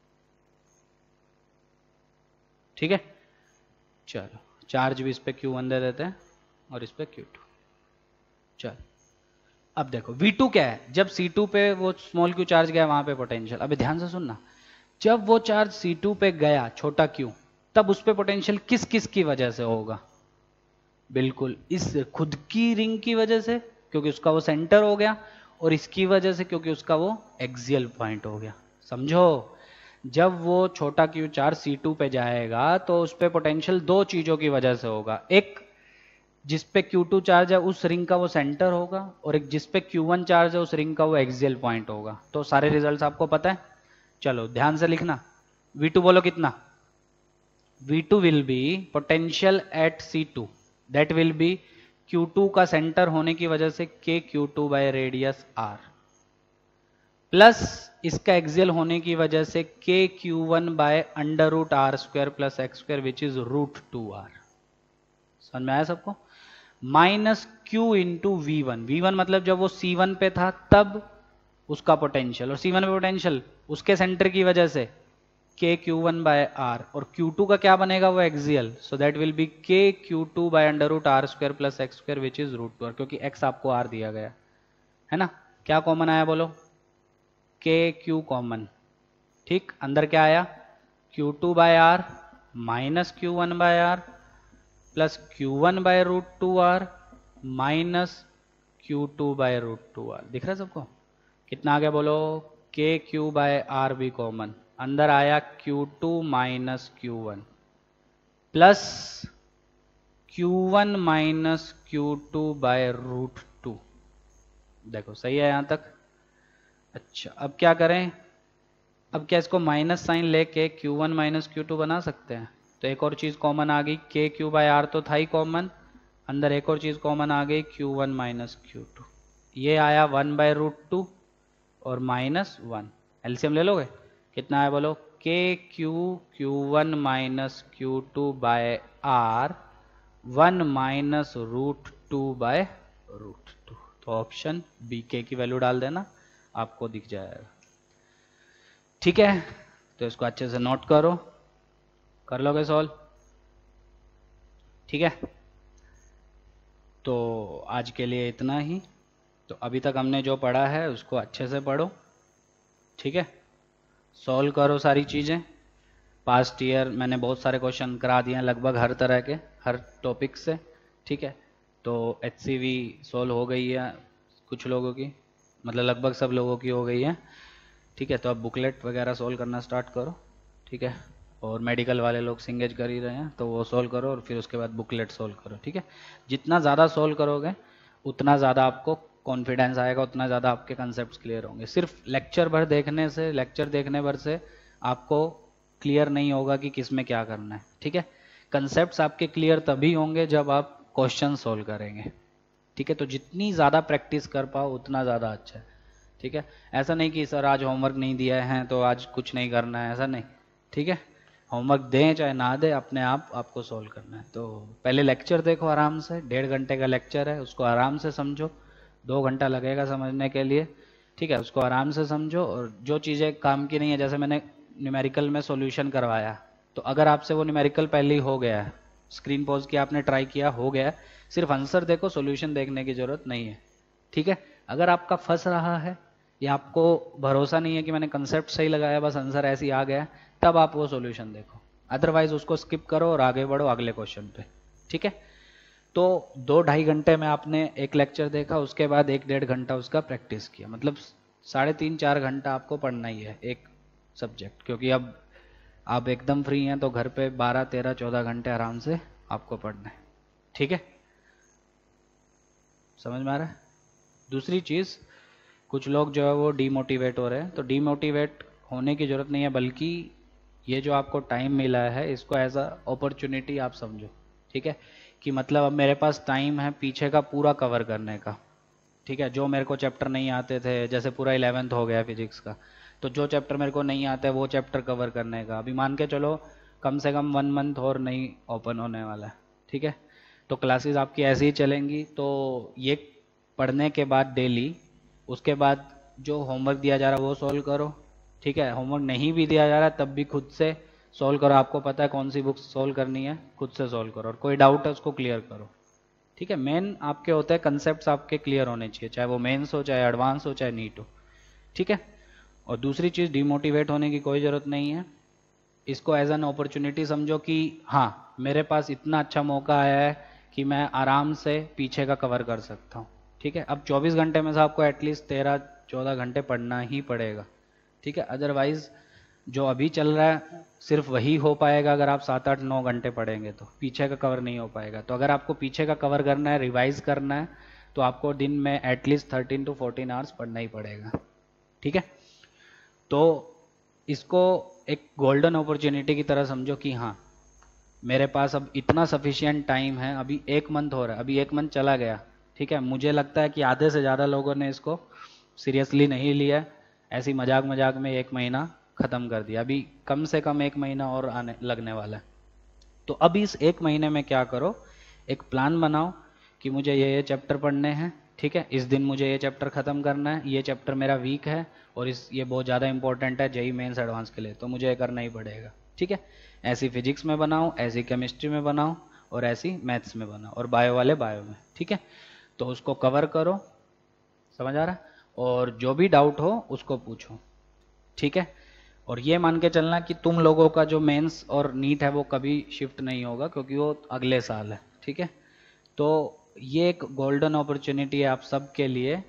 ठीक है, चलो चार्ज भी इस पे q1 दे देते हैं और इस पे q2। चल अब देखो v2 क्या है, जब c2 पे वो स्मॉल q चार्ज गया वहां पे पोटेंशियल। अभी ध्यान से सुनना, जब वो चार्ज c2 पे गया छोटा q, तब उस पे पोटेंशियल किस किस की वजह से होगा, बिल्कुल इस खुद की रिंग की वजह से क्योंकि उसका वो सेंटर हो गया, और इसकी वजह से क्योंकि उसका वो एक्सियल पॉइंट हो गया। समझो, जब वो छोटा q चार्ज c2 पे जाएगा तो उस पे पोटेंशियल दो चीजों की वजह से होगा, एक जिस पे q2 चार्ज है उस रिंग का वो सेंटर होगा, और एक जिस पे q1 चार्ज है उस रिंग का वो एक्सियल पॉइंट होगा। तो सारे रिजल्ट्स आपको पता है, चलो ध्यान से लिखना। v2 बोलो कितना, v2 will be potential at c2, that will be q2 का सेंटर होने की वजह से k q2 बाय रेडियस r, प्लस इसका एक्सियल होने की वजह से k q1 बाय under root r square plus x square which is √2r। समझ में आया सबको, minus q into v1, v1 मतलब जब वो c1 पे था तब उसका पोटेंशियल, और c1 पे पोटेंशियल उसके सेंटर की वजह से k q1 बाय r, और q2 का क्या बनेगा वो axial, so that will be k q2 by under root r square plus x square which is √2r, क्योंकि x आपको r दिया गया है ना। क्या कॉमन आया बोलो, k q कॉमन, ठीक, अंदर क्या आया q2 by r minus q1 by r plus q1 by √2r minus q2 by √2r। दिख रहा है सबको, कितना आ गया बोलो, k q बाय r भी कॉमन, अंदर आया q2 minus q1 plus q1 minus q2 bye √2। देखो सही है यहां तक। अच्छा अब क्या करें, अब क्या इसको माइनस साइन लेके q1 माइनस q2 बना सकते हैं, तो एक और चीज कॉमन आ गई, k q बाय r तो था ही कॉमन, अंदर एक और चीज कॉमन आ गई q1 माइनस q2, ये आया 1 बाय √2 और माइनस 1, एलसीएम ले लोगे कितना आया बोलो, k q q one minus q two by r 1 minus root two by root two. तो ऑप्शन बी के की वैल्यू डाल देना, आपको दिख जाएगा। ठीक है, तो इसको अच्छे से नोट करो, कर लोगे सॉल्व। ठीक है, तो आज के लिए इतना ही। तो अभी तक हमने जो पढ़ा है उसको अच्छे से पढ़ो। ठीक है, सॉल्व करो सारी चीज़ें। पास्ट ईयर मैंने बहुत सारे क्वेश्चन करा दिए हैं, लगभग हर तरह के, हर टॉपिक से। ठीक है, तो HCV सॉल्व हो गई है कुछ लोगों की, मतलब लगभग सब लोगों की हो गई है। ठीक है, तो अब बुकलेट वगैरह सॉल्व करना स्टार्ट करो। ठीक है, और मेडिकल वाले लोग सिंगेज कर ही रहे हैं तो वो सॉल्व करो, और फिर उसके बाद बुकलेट सॉल्व करो। ठीक है, जितना ज़्यादा सॉल्व करोगे उतना ज़्यादा आपको कॉन्फिडेंस आएगा, उतना ज़्यादा आपके कंसेप्ट क्लियर होंगे। सिर्फ लेक्चर भर देखने से, लेक्चर देखने भर से आपको क्लियर नहीं होगा कि किस में क्या करना है। ठीक है, कंसेप्ट आपके क्लियर तभी होंगे जब आप क्वेश्चन सॉल्व करेंगे। ठीक है, तो जितनी ज़्यादा प्रैक्टिस कर पाओ उतना ज़्यादा अच्छा है। ठीक है, ऐसा नहीं कि सर आज होमवर्क नहीं दिया है तो आज कुछ नहीं करना है, ऐसा नहीं। ठीक है, होमवर्क दें चाहे ना दें, अपने आप आपको सॉल्व करना है। तो पहले लेक्चर देखो आराम से, 1.5 घंटे का लेक्चर है, उसको आराम से समझो। 2 घंटा लगेगा समझने के लिए। ठीक है, उसको आराम से समझो, और जो चीज़ें काम की नहीं है, जैसे मैंने न्यूमेरिकल में सॉल्यूशन करवाया, तो अगर आपसे वो न्यूमेरिकल पहले ही हो गया है, स्क्रीन पॉज किया, आपने ट्राई किया, हो गया, सिर्फ आंसर देखो, सॉल्यूशन देखने की जरूरत नहीं है। ठीक है, अगर आपका फंस रहा है या आपको भरोसा नहीं है कि मैंने कंसेप्ट सही लगाया बस आंसर ऐसे ही आ गया, तब आप वो सॉल्यूशन देखो, अदरवाइज उसको स्किप करो और आगे बढ़ो अगले क्वेश्चन पे। ठीक है, तो 2-2.5 घंटे में आपने एक लेक्चर देखा, उसके बाद 1-1.5 घंटा उसका प्रैक्टिस किया, मतलब 3.5-4 घंटा आपको पढ़ना ही है एक सब्जेक्ट, क्योंकि अब आप एकदम फ्री हैं तो घर पे 12, 13, 14 घंटे आराम से आपको पढ़ना है। ठीक है, समझ में आ रहा है? दूसरी चीज़, कुछ लोग जो है वो डीमोटिवेट हो रहे हैं, तो डीमोटिवेट होने की ज़रूरत नहीं है, बल्कि ये जो आपको टाइम मिला है इसको एज अ अपॉर्चुनिटी आप समझो। ठीक है, कि मतलब अब मेरे पास टाइम है पीछे का पूरा कवर करने का। ठीक है, जो मेरे को चैप्टर नहीं आते थे, जैसे पूरा 11th हो गया फिजिक्स का, तो जो चैप्टर मेरे को नहीं आते वो चैप्टर कवर करने का, अभी मान के चलो कम से कम 1 मंथ और नहीं ओपन होने वाला है। ठीक है, तो क्लासेस आपकी ऐसे ही चलेंगी, तो ये पढ़ने के बाद डेली, उसके बाद जो होमवर्क दिया जा रहा है वो सॉल्व करो। ठीक है, होमवर्क नहीं भी दिया जा रहा है तब भी खुद से सॉल्व करो, आपको पता है कौन सी बुक सॉल्व करनी है, खुद से सॉल्व करो, और कोई डाउट है उसको क्लियर करो। ठीक है, मेन आपके होते हैं कंसेप्ट आपके क्लियर होने चाहिए, चाहे वो मेंस हो, चाहे एडवांस हो, चाहे नीट हो। ठीक है, और दूसरी चीज़, डिमोटिवेट होने की कोई ज़रूरत नहीं है, इसको एज एन अपॉर्चुनिटी समझो कि हाँ मेरे पास इतना अच्छा मौका आया है कि मैं आराम से पीछे का कवर कर सकता हूँ। ठीक है, अब 24 घंटे में से आपको एटलीस्ट 13-14 घंटे पढ़ना ही पड़ेगा। ठीक है, अदरवाइज जो अभी चल रहा है सिर्फ वही हो पाएगा अगर आप 7-8-9 घंटे पढ़ेंगे, तो पीछे का कवर नहीं हो पाएगा। तो अगर आपको पीछे का कवर करना है, रिवाइज करना है, तो आपको दिन में एटलीस्ट 13 to 14 आवर्स पढ़ना ही पड़ेगा। ठीक है, तो इसको एक गोल्डन अपॉर्चुनिटी की तरह समझो कि हाँ मेरे पास अब इतना सफिशिएंट टाइम है, अभी 1 मंथ हो रहा है, अभी 1 मंथ चला गया। ठीक है, मुझे लगता है कि आधे से ज़्यादा लोगों ने इसको सीरियसली नहीं लिया, ऐसी मजाक मजाक में 1 महीना ख़त्म कर दिया, अभी कम से कम 1 महीना और आने लगने वाला है। तो अब इस 1 महीने में क्या करो, एक प्लान बनाओ कि मुझे ये चैप्टर पढ़ने हैं। ठीक है, इस दिन मुझे ये चैप्टर ख़त्म करना है, ये चैप्टर मेरा वीक है और ये बहुत ज़्यादा इंपॉर्टेंट है जेईई मेंस एडवांस के लिए, तो मुझे ये करना ही पड़ेगा। ठीक है, ऐसी फिजिक्स में बनाओ, ऐसी केमिस्ट्री में बनाओ, और ऐसी मैथ्स में बनाओ, और बायो वाले बायो में। ठीक है, तो उसको कवर करो, समझ आ रहा है? और जो भी डाउट हो उसको पूछो। ठीक है, और ये मान के चलना कि तुम लोगों का जो मेंस और नीट है वो कभी शिफ्ट नहीं होगा, क्योंकि वो अगले साल है। ठीक है, तो ये एक गोल्डन अपॉर्चुनिटी है आप सब के लिए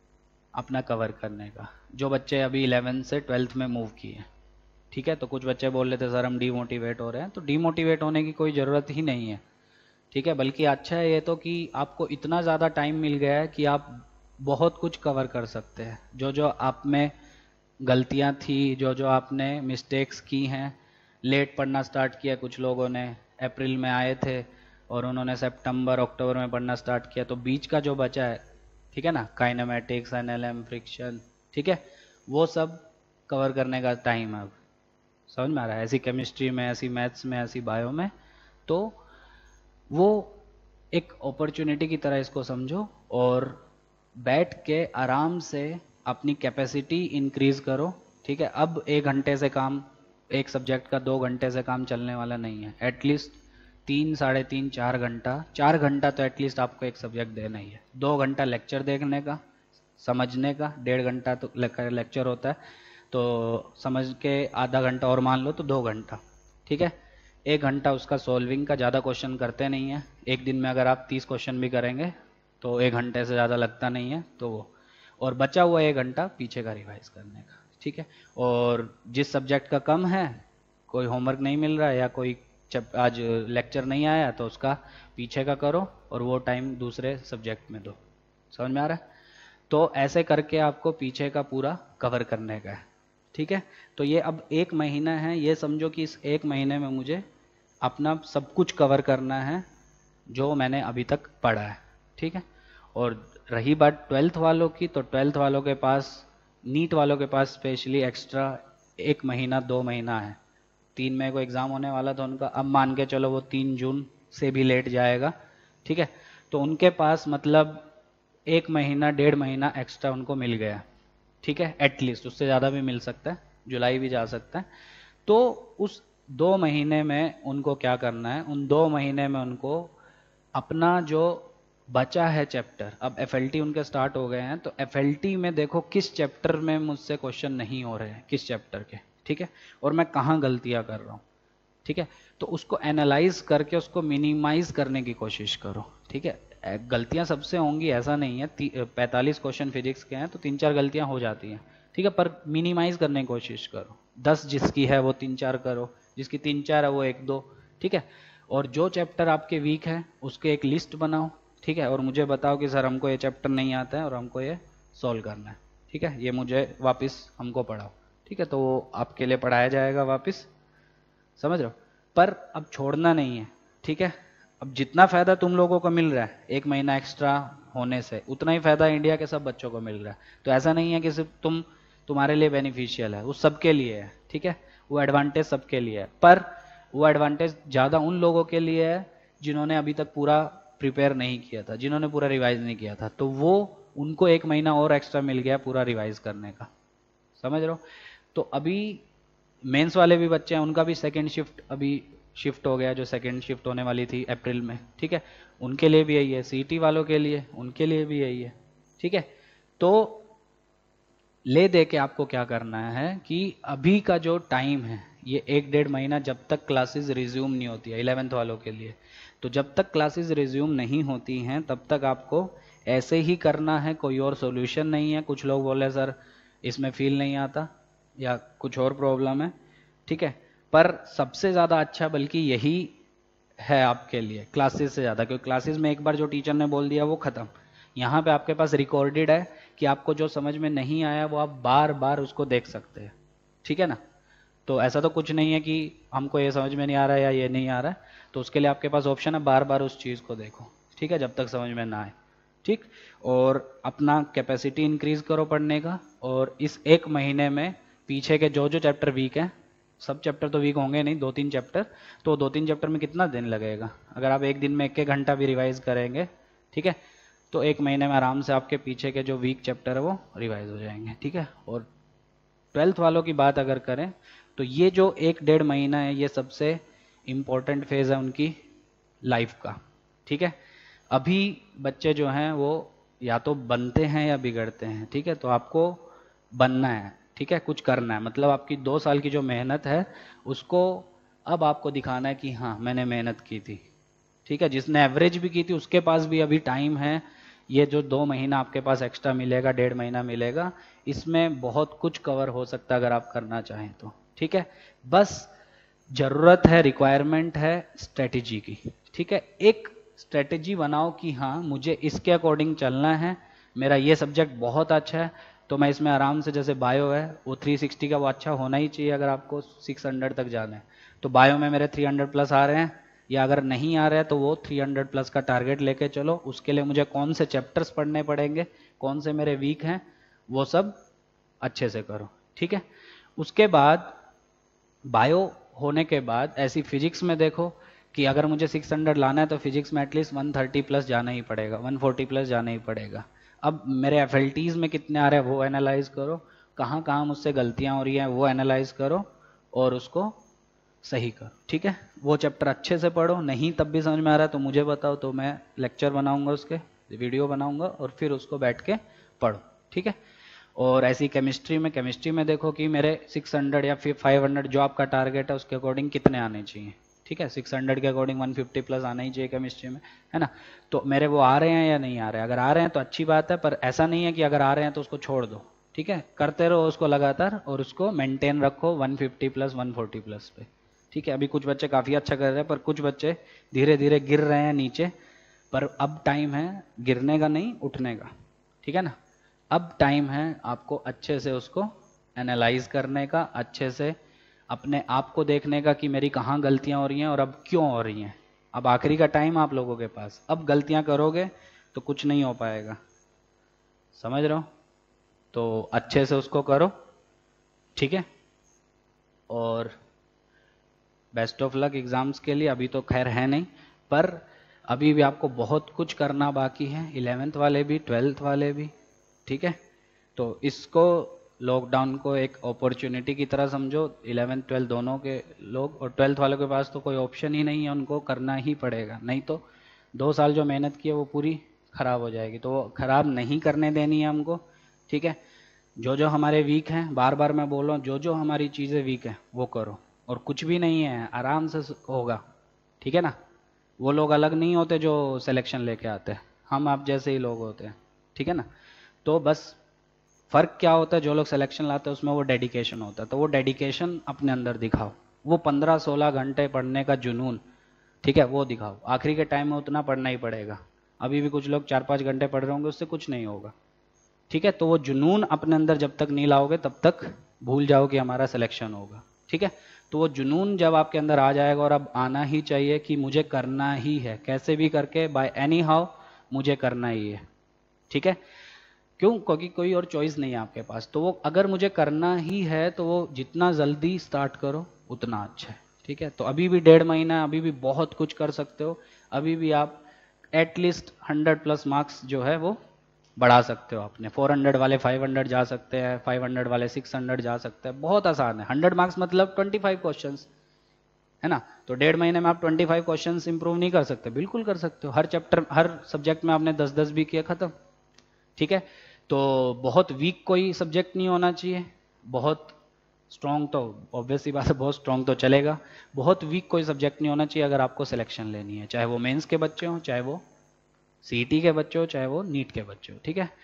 अपना कवर करने का, जो बच्चे अभी 11th से 12th में मूव किए। ठीक है, तो कुछ बच्चे बोल रहे थे सर हम डीमोटिवेट हो रहे हैं, तो डीमोटिवेट होने की कोई ज़रूरत ही नहीं है। ठीक है, बल्कि अच्छा है ये तो कि आपको इतना ज़्यादा टाइम मिल गया है कि आप बहुत कुछ कवर कर सकते हैं। जो जो आप में गलतियां थी, जो जो आपने मिस्टेक्स की हैं, लेट पढ़ना स्टार्ट किया, कुछ लोगों ने अप्रैल में आए थे और उन्होंने सितंबर अक्टूबर में पढ़ना स्टार्ट किया, तो बीच का जो बचा है, ठीक है ना, काइनेमेटिक्स, एनएलएम, फ्रिक्शन, ठीक है, वो सब कवर करने का टाइम है अब। समझ में आ रहा है? ऐसी केमिस्ट्री में, ऐसी मैथ्स में, ऐसी बायो में, तो वो एक अपॉर्चुनिटी की तरह इसको समझो और बैठ के आराम से अपनी कैपेसिटी इंक्रीज करो। ठीक है, अब 1 घंटे से काम, एक सब्जेक्ट का 2 घंटे से काम चलने वाला नहीं है। एटलीस्ट 3, साढ़े 3, 4 घंटा, 4 घंटा तो एटलीस्ट आपको एक सब्जेक्ट देना ही है। 2 घंटा लेक्चर देखने का, समझने का, 1.5 घंटा तो लेक्चर होता है, तो समझ के आधा घंटा और मान लो तो 2 घंटा। ठीक है, 1 घंटा उसका सॉल्विंग का, ज़्यादा क्वेश्चन करते नहीं है। एक दिन में अगर आप 30 क्वेश्चन भी करेंगे तो 1 घंटे से ज़्यादा लगता नहीं है, तो वो, और बचा हुआ 1 घंटा पीछे का रिवाइज करने का। ठीक है, और जिस सब्जेक्ट का कम है, कोई होमवर्क नहीं मिल रहा है या कोई आज लेक्चर नहीं आया, तो उसका पीछे का करो और वो टाइम दूसरे सब्जेक्ट में दो। समझ में आ रहा है? तो ऐसे करके आपको पीछे का पूरा कवर करने का है। ठीक है, तो ये अब 1 महीना है, ये समझो कि इस 1 महीने में मुझे अपना सब कुछ कवर करना है जो मैंने अभी तक पढ़ा है। ठीक है, और रही बात 12th वालों की, तो 12th वालों के पास, नीट वालों के पास स्पेशली एक्स्ट्रा 1 महीना 2 महीना है। 3 मई को एग्ज़ाम होने वाला था उनका, अब मान के चलो वो 3 जून से भी लेट जाएगा। ठीक है, तो उनके पास मतलब 1 महीना 1.5 महीना एक्स्ट्रा उनको मिल गया। ठीक है, एटलीस्ट, उससे ज़्यादा भी मिल सकता है, जुलाई भी जा सकता है। तो उस 2 महीने में उनको क्या करना है, उन 2 महीने में उनको अपना जो बचा है चैप्टर, अब एफएलटी उनके स्टार्ट हो गए हैं, तो एफएलटी में देखो किस चैप्टर में मुझसे क्वेश्चन नहीं हो रहे हैं, किस चैप्टर के। ठीक है, और मैं कहाँ गलतियाँ कर रहा हूँ। ठीक है, तो उसको एनालाइज करके उसको मिनिमाइज करने की कोशिश करो। ठीक है, गलतियां सबसे होंगी ऐसा नहीं है, 45 क्वेश्चन फिजिक्स के हैं तो 3-4 गलतियां हो जाती हैं। ठीक है, पर मिनिमाइज करने की कोशिश करो। 10 जिसकी है वो 3-4 करो, जिसकी 3-4 है वो 1-2। ठीक है, और जो चैप्टर आपके वीक है उसके एक लिस्ट बनाओ। ठीक है, और मुझे बताओ कि सर हमको ये चैप्टर नहीं आता है और हमको ये सॉल्व करना है। ठीक है, ये मुझे वापस हमको पढ़ाओ। ठीक है, तो वो आपके लिए पढ़ाया जाएगा वापस। समझ रहे हो? पर अब छोड़ना नहीं है। ठीक है, अब जितना फायदा तुम लोगों को मिल रहा है 1 महीना एक्स्ट्रा होने से, उतना ही फायदा इंडिया के सब बच्चों को मिल रहा है। तो ऐसा नहीं है कि सिर्फ तुम्हारे लिए बेनिफिशियल है, वो सबके लिए है। ठीक है, वो एडवांटेज सबके लिए है, पर वो एडवांटेज ज़्यादा उन लोगों के लिए है जिन्होंने अभी तक पूरा प्रिपेयर नहीं किया था, जिन्होंने पूरा रिवाइज नहीं किया था, तो वो उनको 1 महीना और एक्स्ट्रा मिल गया पूरा रिवाइज करने का। समझ रहे हो? तो अभी मेंस वाले भी बच्चे हैं, उनका भी सेकेंड शिफ्ट अभी शिफ्ट हो गया, जो सेकेंड शिफ्ट होने वाली थी अप्रैल में। ठीक है, उनके लिए भी यही है, सीटी वालों के लिए, उनके लिए भी यही है। ठीक है, तो ले दे के आपको क्या करना है कि अभी का जो टाइम है, ये 1-1.5 महीना जब तक क्लासेस रिज्यूम नहीं होती है 11th वालों के लिए, तो जब तक क्लासेस रिज्यूम नहीं होती हैं तब तक आपको ऐसे ही करना है, कोई और सोल्यूशन नहीं है। कुछ लोग बोले सर इसमें फील नहीं आता या कुछ और प्रॉब्लम है। ठीक है, पर सबसे ज़्यादा अच्छा बल्कि यही है आपके लिए क्लासेस से ज़्यादा, क्योंकि क्लासेस में एक बार जो टीचर ने बोल दिया वो ख़त्म। यहाँ पे आपके पास रिकॉर्डेड है कि आपको जो समझ में नहीं आया वो आप बार बार उसको देख सकते हैं। ठीक है ना? तो ऐसा तो कुछ नहीं है कि हमको ये समझ में नहीं आ रहा है या ये नहीं आ रहा है, तो उसके लिए आपके पास ऑप्शन है बार बार उस चीज़ को देखो। ठीक है, जब तक समझ में ना आए। ठीक, और अपना कैपेसिटी इंक्रीज करो पढ़ने का, और इस 1 महीने में पीछे के जो जो चैप्टर वीक हैं, सब चैप्टर तो वीक होंगे नहीं, 2-3 चैप्टर, तो 2-3 चैप्टर में कितना दिन लगेगा? अगर आप एक दिन में 1-1 घंटा भी रिवाइज करेंगे, ठीक है, तो 1 महीने में आराम से आपके पीछे के जो वीक चैप्टर है वो रिवाइज हो जाएंगे। ठीक है, और 12th वालों की बात अगर करें तो ये जो 1-1.5 महीना है ये सबसे इम्पोर्टेंट फेज है उनकी लाइफ का। ठीक है, अभी बच्चे जो हैं वो या तो बनते हैं या बिगड़ते हैं। ठीक है, तो आपको बनना है। ठीक है, कुछ करना है, मतलब आपकी 2 साल की जो मेहनत है उसको अब आपको दिखाना है कि हाँ मैंने मेहनत की थी। ठीक है, जिसने एवरेज भी की थी उसके पास भी अभी टाइम है। ये जो 2 महीना आपके पास एक्स्ट्रा मिलेगा, 1.5 महीना मिलेगा, इसमें बहुत कुछ कवर हो सकता है अगर आप करना चाहें तो। ठीक है, बस जरूरत है, रिक्वायरमेंट है स्ट्रेटेजी की। ठीक है, एक स्ट्रेटेजी बनाओ कि हाँ मुझे इसके अकॉर्डिंग चलना है, मेरा ये सब्जेक्ट बहुत अच्छा है तो मैं इसमें आराम से, जैसे बायो है वो 360 का, वो अच्छा होना ही चाहिए अगर आपको 600 तक जाना है। तो बायो में मेरे 300 प्लस आ रहे हैं, या अगर नहीं आ रहा है तो वो 300 प्लस का टारगेट लेके चलो। उसके लिए मुझे कौन से चैप्टर्स पढ़ने पड़ेंगे, कौन से मेरे वीक हैं, वो सब अच्छे से करो। ठीक है, उसके बाद बायो होने के बाद ऐसी फिजिक्स में देखो कि अगर मुझे 600 लाना है तो फिजिक्स में एटलीस्ट 130 प्लस जाना ही पड़ेगा, 140 प्लस जाना ही पड़ेगा। अब मेरे एफएलटीज में कितने आ रहे हैं वो एनालाइज करो, कहाँ कहाँ मुझसे गलतियाँ हो रही हैं वो एनालाइज करो और उसको सही करो। ठीक है, वो चैप्टर अच्छे से पढ़ो, नहीं तब भी समझ में आ रहा है तो मुझे बताओ, तो मैं लेक्चर बनाऊंगा, उसके वीडियो बनाऊंगा और फिर उसको बैठ के पढ़ो। ठीक है, और ऐसी केमिस्ट्री में देखो कि मेरे 600 या फिर 500 जो आपका टारगेट है उसके अकॉर्डिंग कितने आने चाहिए। ठीक है, 600 के अकॉर्डिंग 150 प्लस आना ही चाहिए केमिस्ट्री में, है ना। तो मेरे वो आ रहे हैं या नहीं आ रहे हैं, अगर आ रहे हैं तो अच्छी बात है, पर ऐसा नहीं है कि अगर आ रहे हैं तो उसको छोड़ दो। ठीक है, करते रहो उसको लगातार और उसको मेंटेन रखो 150 प्लस 140 प्लस पे। ठीक है, अभी कुछ बच्चे काफ़ी अच्छा कर रहे हैं पर कुछ बच्चे धीरे धीरे गिर रहे हैं नीचे, पर अब टाइम है गिरने का नहीं उठने का। ठीक है ना, अब टाइम है आपको अच्छे से उसको एनालाइज करने का, अच्छे से अपने आप को देखने का कि मेरी कहाँ गलतियां हो रही हैं और अब क्यों हो रही हैं। अब आखिरी का टाइम आप लोगों के पास, अब गलतियां करोगे तो कुछ नहीं हो पाएगा, समझ रहे हो। तो अच्छे से उसको करो, ठीक है, और बेस्ट ऑफ लक एग्जाम्स के लिए। अभी तो खैर है नहीं, पर अभी भी आपको बहुत कुछ करना बाकी है, 11th वाले भी 12th वाले भी। ठीक है, तो इसको लॉकडाउन को एक अपॉर्चुनिटी की तरह समझो, 11th 12th दोनों के लोग, और 12th वालों के पास तो कोई ऑप्शन ही नहीं है, उनको करना ही पड़ेगा, नहीं तो 2 साल जो मेहनत की है वो पूरी खराब हो जाएगी, तो वो खराब नहीं करने देनी है हमको। ठीक है, जो जो हमारे वीक हैं, बार बार मैं बोल रहा हूँ, जो जो हमारी चीज़ें वीक हैं वो करो, और कुछ भी नहीं है आराम से होगा। ठीक है ना, वो लोग अलग नहीं होते जो सिलेक्शन लेके आते हैं, हम आप जैसे ही लोग होते हैं। ठीक है ना, तो बस फर्क क्या होता है, जो लोग सिलेक्शन लाते हैं उसमें वो डेडिकेशन होता है, तो वो डेडिकेशन अपने अंदर दिखाओ, वो 15-16 घंटे पढ़ने का जुनून, ठीक है, वो दिखाओ। आखिरी के टाइम में उतना पढ़ना ही पड़ेगा, अभी भी कुछ लोग 4-5 घंटे पढ़ रहे होंगे, उससे कुछ नहीं होगा। ठीक है, तो वो जुनून अपने अंदर जब तक नहीं लाओगे तब तक भूल जाओ कि हमारा सिलेक्शन होगा। ठीक है, तो वो जुनून जब आपके अंदर आ जाएगा, और अब आना ही चाहिए कि मुझे करना ही है, कैसे भी करके, बाय एनी हाउ मुझे करना ही है। ठीक है, क्यों, क्योंकि कोई और चॉइस नहीं है आपके पास, तो वो अगर मुझे करना ही है तो वो जितना जल्दी स्टार्ट करो उतना अच्छा है। ठीक है, तो अभी भी 1.5 महीना, अभी भी बहुत कुछ कर सकते हो, अभी भी आप एटलीस्ट 100 प्लस मार्क्स जो है वो बढ़ा सकते हो अपने। 400 वाले 500 जा सकते हैं, 500 वाले 600 जा सकते हैं, बहुत आसान है। 100 मार्क्स मतलब 25 क्वेश्चंस, है ना, तो 1.5 महीने में आप 25 क्वेश्चंस इंप्रूव नहीं कर सकते, बिल्कुल कर सकते हो। हर चैप्टर, हर सब्जेक्ट में आपने 10-10 भी किए, खत्म। ठीक है, तो बहुत वीक कोई सब्जेक्ट नहीं होना चाहिए, बहुत स्ट्रॉन्ग तो ऑब्वियसली बात है, बहुत स्ट्रॉन्ग तो चलेगा, बहुत वीक कोई सब्जेक्ट नहीं होना चाहिए अगर आपको सिलेक्शन लेनी है, चाहे वो मेंस के बच्चे हों, चाहे वो सीईटी के बच्चे हो, चाहे वो नीट के बच्चे हो। ठीक है,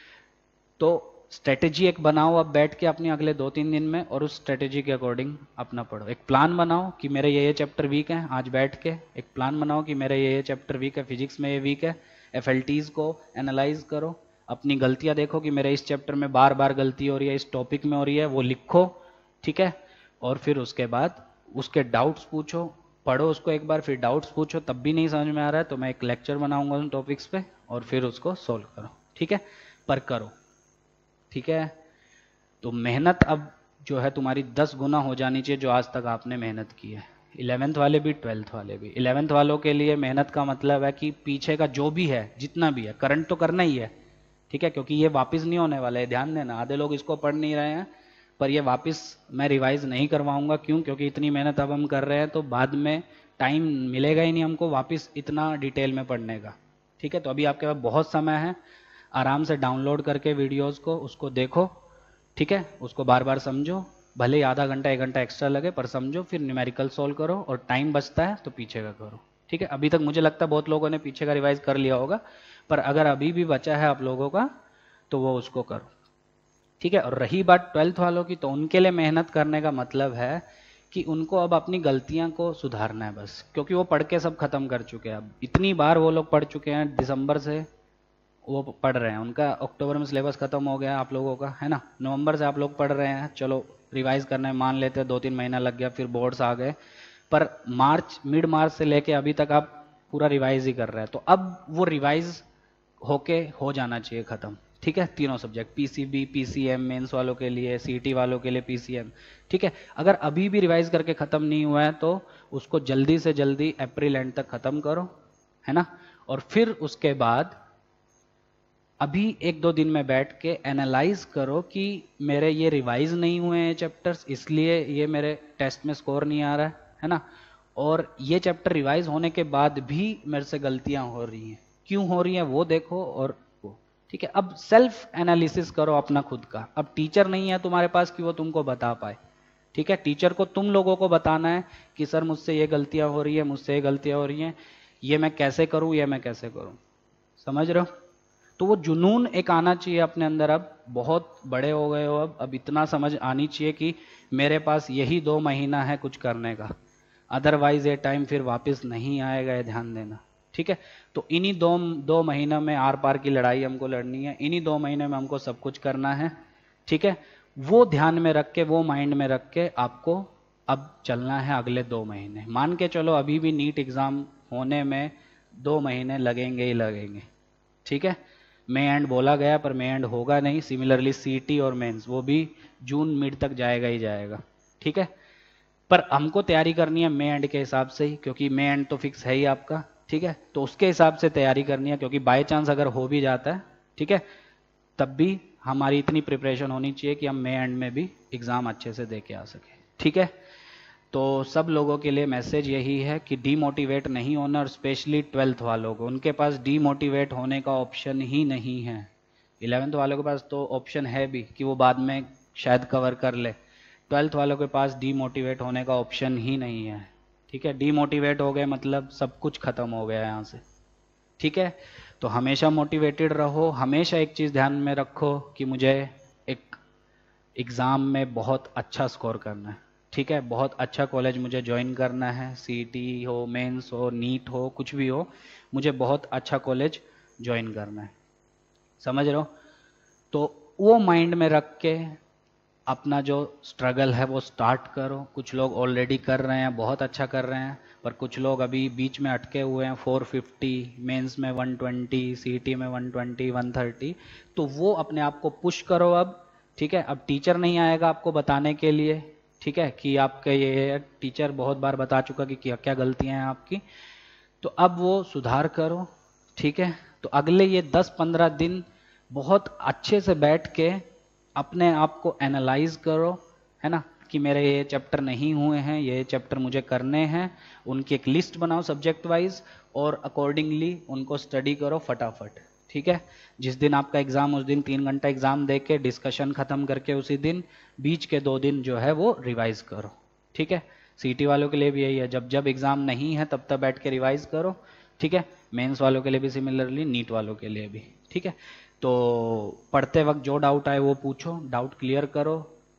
तो स्ट्रेटेजी एक बनाओ अब बैठ के अपने अगले 2-3 दिन में, और उस स्ट्रेटेजी के अकॉर्डिंग अपना पढ़ो। एक प्लान बनाओ कि मेरे ये चैप्टर वीक हैं, आज बैठ के एक प्लान बनाओ कि मेरे ये चैप्टर वीक है, फिजिक्स में ये वीक है, एफएलटीज को एनालाइज करो, अपनी गलतियां देखो कि मेरे इस चैप्टर में बार बार गलती हो रही है, इस टॉपिक में हो रही है, वो लिखो। ठीक है, और फिर उसके बाद उसके डाउट्स पूछो, पढ़ो उसको एक बार, फिर डाउट्स पूछो, तब भी नहीं समझ में आ रहा है तो मैं एक लेक्चर बनाऊंगा उन टॉपिक्स पे, और फिर उसको सोल्व करो। ठीक है, पर करो। ठीक है, तो मेहनत अब जो है तुम्हारी 10 गुना हो जानी चाहिए जो आज तक आपने मेहनत की है। 11th वाले भी 12th वाले भी। 11th वालों के लिए मेहनत का मतलब है कि पीछे का जो भी है, जितना भी है, करंट तो करना ही है। ठीक है, क्योंकि ये वापस नहीं होने वाला है, ध्यान देना। आधे लोग इसको पढ़ नहीं रहे हैं, पर ये वापस मैं रिवाइज नहीं करवाऊंगा। क्यों, क्योंकि इतनी मेहनत अब हम कर रहे हैं तो बाद में टाइम मिलेगा ही नहीं हमको वापस इतना डिटेल में पढ़ने का। ठीक है, तो अभी आपके पास बहुत समय है, आराम से डाउनलोड करके वीडियोस को उसको देखो। ठीक है, उसको बार बार समझो, भले ही आधा घंटा 1 घंटा एक्स्ट्रा लगे, पर समझो, फिर न्यूमेरिकल सोल्व करो, और टाइम बचता है तो पीछे का करो। ठीक है, अभी तक मुझे लगता है बहुत लोगों ने पीछे का रिवाइज कर लिया होगा, पर अगर अभी भी बचा है आप लोगों का तो वो उसको करो। ठीक है, और रही बात 12th वालों की, तो उनके लिए मेहनत करने का मतलब है कि उनको अब अपनी गलतियां को सुधारना है बस, क्योंकि वो पढ़ के सब खत्म कर चुके हैं। अब इतनी बार वो लोग पढ़ चुके हैं, दिसंबर से वो पढ़ रहे हैं, उनका अक्टूबर में सिलेबस खत्म हो गया आप लोगों का, है ना, नवंबर से आप लोग पढ़ रहे हैं, चलो रिवाइज करने मान लेते हैं 2-3 महीना लग गया, फिर बोर्ड्स आ गए, पर मार्च, मिड मार्च से लेके अभी तक आप पूरा रिवाइज ही कर रहे हैं, तो अब वो रिवाइज होके हो जाना चाहिए खत्म। ठीक ठीक है, तीनों सब्जेक्ट, पीसीबी, पीसीएम मेंस वालों के लिए, सीटी वालों के लिए पीसीएम, ठीक है। अगर अभी भी रिवाइज करके खत्म नहीं हुआ है तो उसको जल्दी से जल्दी अप्रैल एंड तक खत्म करो, है ना। और फिर उसके बाद अभी एक दो दिन में बैठ के एनालाइज करो कि मेरे ये रिवाइज नहीं हुए हैं चैप्टर्स, इसलिए ये मेरे टेस्ट में स्कोर नहीं आ रहा है ना। और ये चैप्टर रिवाइज होने के बाद भी मेरे से गलतियां हो रही हैं, क्यों हो रही हैं वो देखो। और वो ठीक है, अब सेल्फ एनालिसिस करो अपना खुद का। अब टीचर नहीं है तुम्हारे पास कि वो तुमको बता पाए, ठीक है। टीचर को तुम लोगों को बताना है कि सर मुझसे ये गलतियां हो रही है, मुझसे ये गलतियां हो रही हैं, ये मैं कैसे करूं, ये मैं कैसे करूं, समझ रहे हो। तो वो जुनून एक आना चाहिए अपने अंदर। अब बहुत बड़े हो गए हो, अब इतना समझ आनी चाहिए कि मेरे पास यही 2 महीना है कुछ करने का, अदरवाइज ये टाइम फिर वापस नहीं आएगा, ये ध्यान देना, ठीक है। तो इन्हीं दो महीनों में आर पार की लड़ाई हमको लड़नी है, इन्हीं 2 महीने में हमको सब कुछ करना है, ठीक है। वो ध्यान में रख के, वो माइंड में रख के आपको अब चलना है अगले 2 महीने। मान के चलो अभी भी नीट एग्जाम होने में 2 महीने लगेंगे ही लगेंगे, ठीक है। मे एंड बोला गया पर मे एंड होगा नहीं। सिमिलरली सीटी और मेंस वो भी जून मिड तक जाएगा ही जाएगा, ठीक है। पर हमको तैयारी करनी है मे एंड के हिसाब से ही, क्योंकि मे एंड तो फिक्स है ही आपका, ठीक है। तो उसके हिसाब से तैयारी करनी है, क्योंकि बाय चांस अगर हो भी जाता है, ठीक है, तब भी हमारी इतनी प्रिपरेशन होनी चाहिए कि हम मे एंड में भी एग्जाम अच्छे से दे के आ सके, ठीक है। तो सब लोगों के लिए मैसेज यही है कि डीमोटिवेट नहीं होना, और स्पेशली 12th वालों को, उनके पास डीमोटिवेट होने का ऑप्शन ही नहीं है। 11th वालों के पास तो ऑप्शन है भी कि वो बाद में शायद कवर कर ले, 12th वालों के पास डीमोटिवेट होने का ऑप्शन ही नहीं है, ठीक है। डीमोटिवेट हो गए मतलब सब कुछ खत्म हो गया यहाँ से, ठीक है। तो हमेशा मोटिवेटेड रहो, हमेशा एक चीज़ ध्यान में रखो कि मुझे एक एग्ज़ाम में बहुत अच्छा स्कोर करना है, ठीक है। बहुत अच्छा कॉलेज मुझे ज्वाइन करना है, सीटी हो, मेंस हो, नीट हो, कुछ भी हो, मुझे बहुत अच्छा कॉलेज ज्वाइन करना है, समझ रहे हो। तो वो माइंड में रख के अपना जो स्ट्रगल है वो स्टार्ट करो। कुछ लोग ऑलरेडी कर रहे हैं, बहुत अच्छा कर रहे हैं, पर कुछ लोग अभी बीच में अटके हुए हैं। 450, मेंस में 120, सीटी में 120, 130, तो वो अपने आप को पुश करो अब, ठीक है। अब टीचर नहीं आएगा आपको बताने के लिए, ठीक है, कि आपके ये टीचर बहुत बार बता चुका कि क्या क्या गलतियां हैं आपकी, तो अब वो सुधार करो, ठीक है। तो अगले ये 10-15 दिन बहुत अच्छे से बैठ के अपने आप को एनालाइज करो, है ना, कि मेरे ये चैप्टर नहीं हुए हैं, ये चैप्टर मुझे करने हैं। उनकी एक लिस्ट बनाओ सब्जेक्ट वाइज और अकॉर्डिंगली उनको स्टडी करो फटाफट, ठीक है। जिस दिन आपका एग्जाम उस दिन 3 घंटा एग्जाम दे के डिस्कशन खत्म करके उसी दिन बीच के 2 दिन जो है वो रिवाइज करो, ठीक है। सीटी वालों के लिए भी यही है, जब जब एग्जाम नहीं है तब तक बैठ के रिवाइज करो, ठीक है। मेंस वालों के लिए भी सिमिलरली, नीट वालों के लिए भी, ठीक है। तो पढ़ते वक्त जो डाउट आए वो पूछो, डाउट क्लियर करो,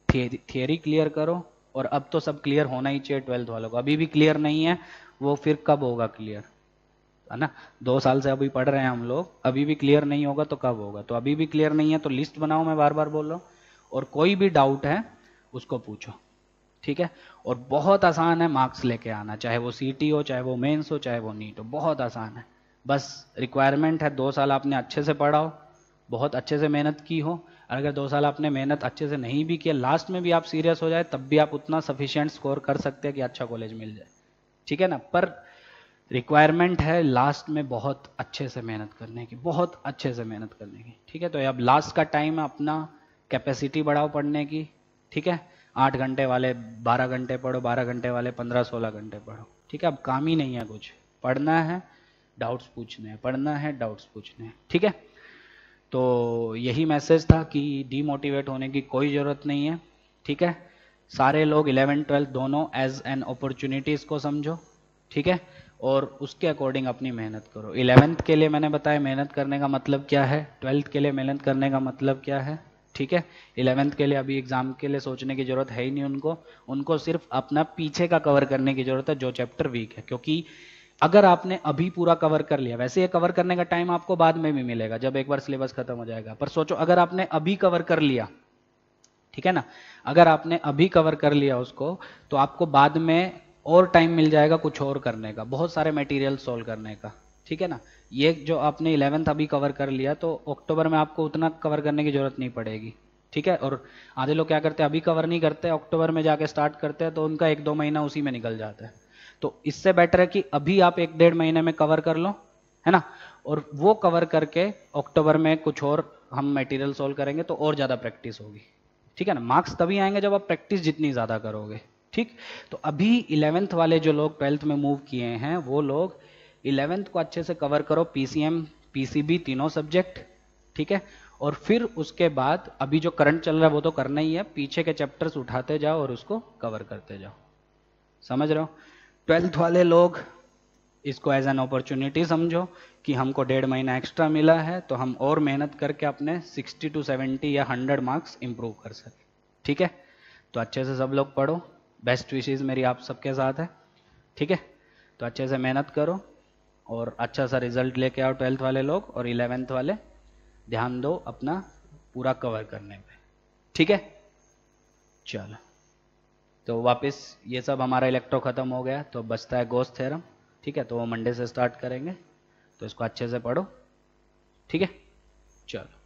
थियरी क्लियर करो। और अब तो सब क्लियर होना ही चाहिए 12th वालों को। अभी भी क्लियर नहीं है वो फिर कब होगा क्लियर, है ना। 2 साल से अभी पढ़ रहे हैं हम लोग, अभी भी क्लियर नहीं होगा तो कब होगा। तो अभी भी क्लियर नहीं है तो लिस्ट बनाओ, मैं बार बार बोल रहा हूँ, और कोई भी डाउट है उसको पूछो, ठीक है। और बहुत आसान है मार्क्स लेके आना, चाहे वो सीटी हो, चाहे वो मेंस हो, चाहे वो नीट हो, बहुत आसान है। बस रिक्वायरमेंट है 2 साल आपने अच्छे से पढ़ा हो, बहुत अच्छे से मेहनत की हो। अगर 2 साल आपने मेहनत अच्छे से नहीं भी किया, लास्ट में भी आप सीरियस हो जाए, तब भी आप उतना सफिशिएंट स्कोर कर सकते हैं कि अच्छा कॉलेज मिल जाए, ठीक है ना। पर रिक्वायरमेंट है लास्ट में बहुत अच्छे से मेहनत करने की, बहुत अच्छे से मेहनत करने की, ठीक है। तो अब लास्ट का टाइम है, अपना कैपेसिटी बढ़ाओ पढ़ने की, ठीक है। 8 घंटे वाले 12 घंटे पढ़ो, 12 घंटे वाले 15-16 घंटे पढ़ो, ठीक है। अब काम ही नहीं है कुछ, पढ़ना है, डाउट्स पूछने हैं, पढ़ना है, डाउट्स पूछने हैं, ठीक है। तो यही मैसेज था कि डीमोटिवेट होने की कोई ज़रूरत नहीं है, ठीक है। सारे लोग 11th-12th दोनों एज एन अपॉर्चुनिटी इसको समझो, ठीक है। और उसके अकॉर्डिंग अपनी मेहनत करो। 11th के लिए मैंने बताया मेहनत करने का मतलब क्या है, 12th के लिए मेहनत करने का मतलब क्या है, ठीक है। 11th के लिए अभी एग्जाम के लिए सोचने की जरूरत है ही नहीं उनको सिर्फ अपना पीछे का कवर करने की जरूरत है, जो चैप्टर वीक है। क्योंकि अगर आपने अभी पूरा कवर कर लिया, वैसे ये कवर करने का टाइम आपको बाद में भी मिलेगा जब एक बार सिलेबस खत्म हो जाएगा, पर सोचो अगर आपने अभी कवर कर लिया, ठीक है ना, अगर आपने अभी कवर कर लिया उसको, तो आपको बाद में और टाइम मिल जाएगा कुछ और करने का, बहुत सारे मटेरियल सोल्व करने का, ठीक है ना। ये जो आपने 11th अभी कवर कर लिया तो अक्टूबर में आपको उतना कवर करने की जरूरत नहीं पड़ेगी, ठीक है। और आधे लोग क्या करते हैं, अभी कवर नहीं करते, अक्टूबर में जाके स्टार्ट करते हैं, तो उनका 1-2 महीना उसी में निकल जाता है। तो इससे बेटर है कि अभी आप 1-1.5 महीने में कवर कर लो, है ना। और वो कवर करके अक्टूबर में कुछ और हम मटेरियल सोल्व करेंगे तो और ज़्यादा प्रैक्टिस होगी, ठीक है ना। मार्क्स तभी आएंगे जब आप प्रैक्टिस जितनी ज़्यादा करोगे, ठीक। तो अभी 11th वाले जो लोग 12th में मूव किए हैं वो लोग 11th को अच्छे से कवर करो, पीसीएम पीसीबी तीनों सब्जेक्ट, ठीक है। और फिर उसके बाद अभी जो करंट चल रहा है वो तो करना ही है, पीछे के चैप्टर्स उठाते जाओ और उसको कवर करते जाओ, समझ रहे हो। 12th वाले लोग इसको एज एन अपॉर्चुनिटी समझो कि हमको 1.5 महीना एक्स्ट्रा मिला है तो हम और मेहनत करके अपने 60 to 70 या 100 मार्क्स इंप्रूव कर सके, ठीक है। तो अच्छे से सब लोग पढ़ो, बेस्ट विशेज मेरी आप सबके साथ है, ठीक है। तो अच्छे से मेहनत करो और अच्छा सा रिजल्ट लेके आओ 12th वाले लोग, और 11th वाले ध्यान दो अपना पूरा कवर करने पे, ठीक है। चलो, तो वापस ये सब हमारा इलेक्ट्रो खत्म हो गया, तो बचता है गॉस थ्योरम, ठीक है। तो वो मंडे से स्टार्ट करेंगे, तो इसको अच्छे से पढ़ो, ठीक है। चलो।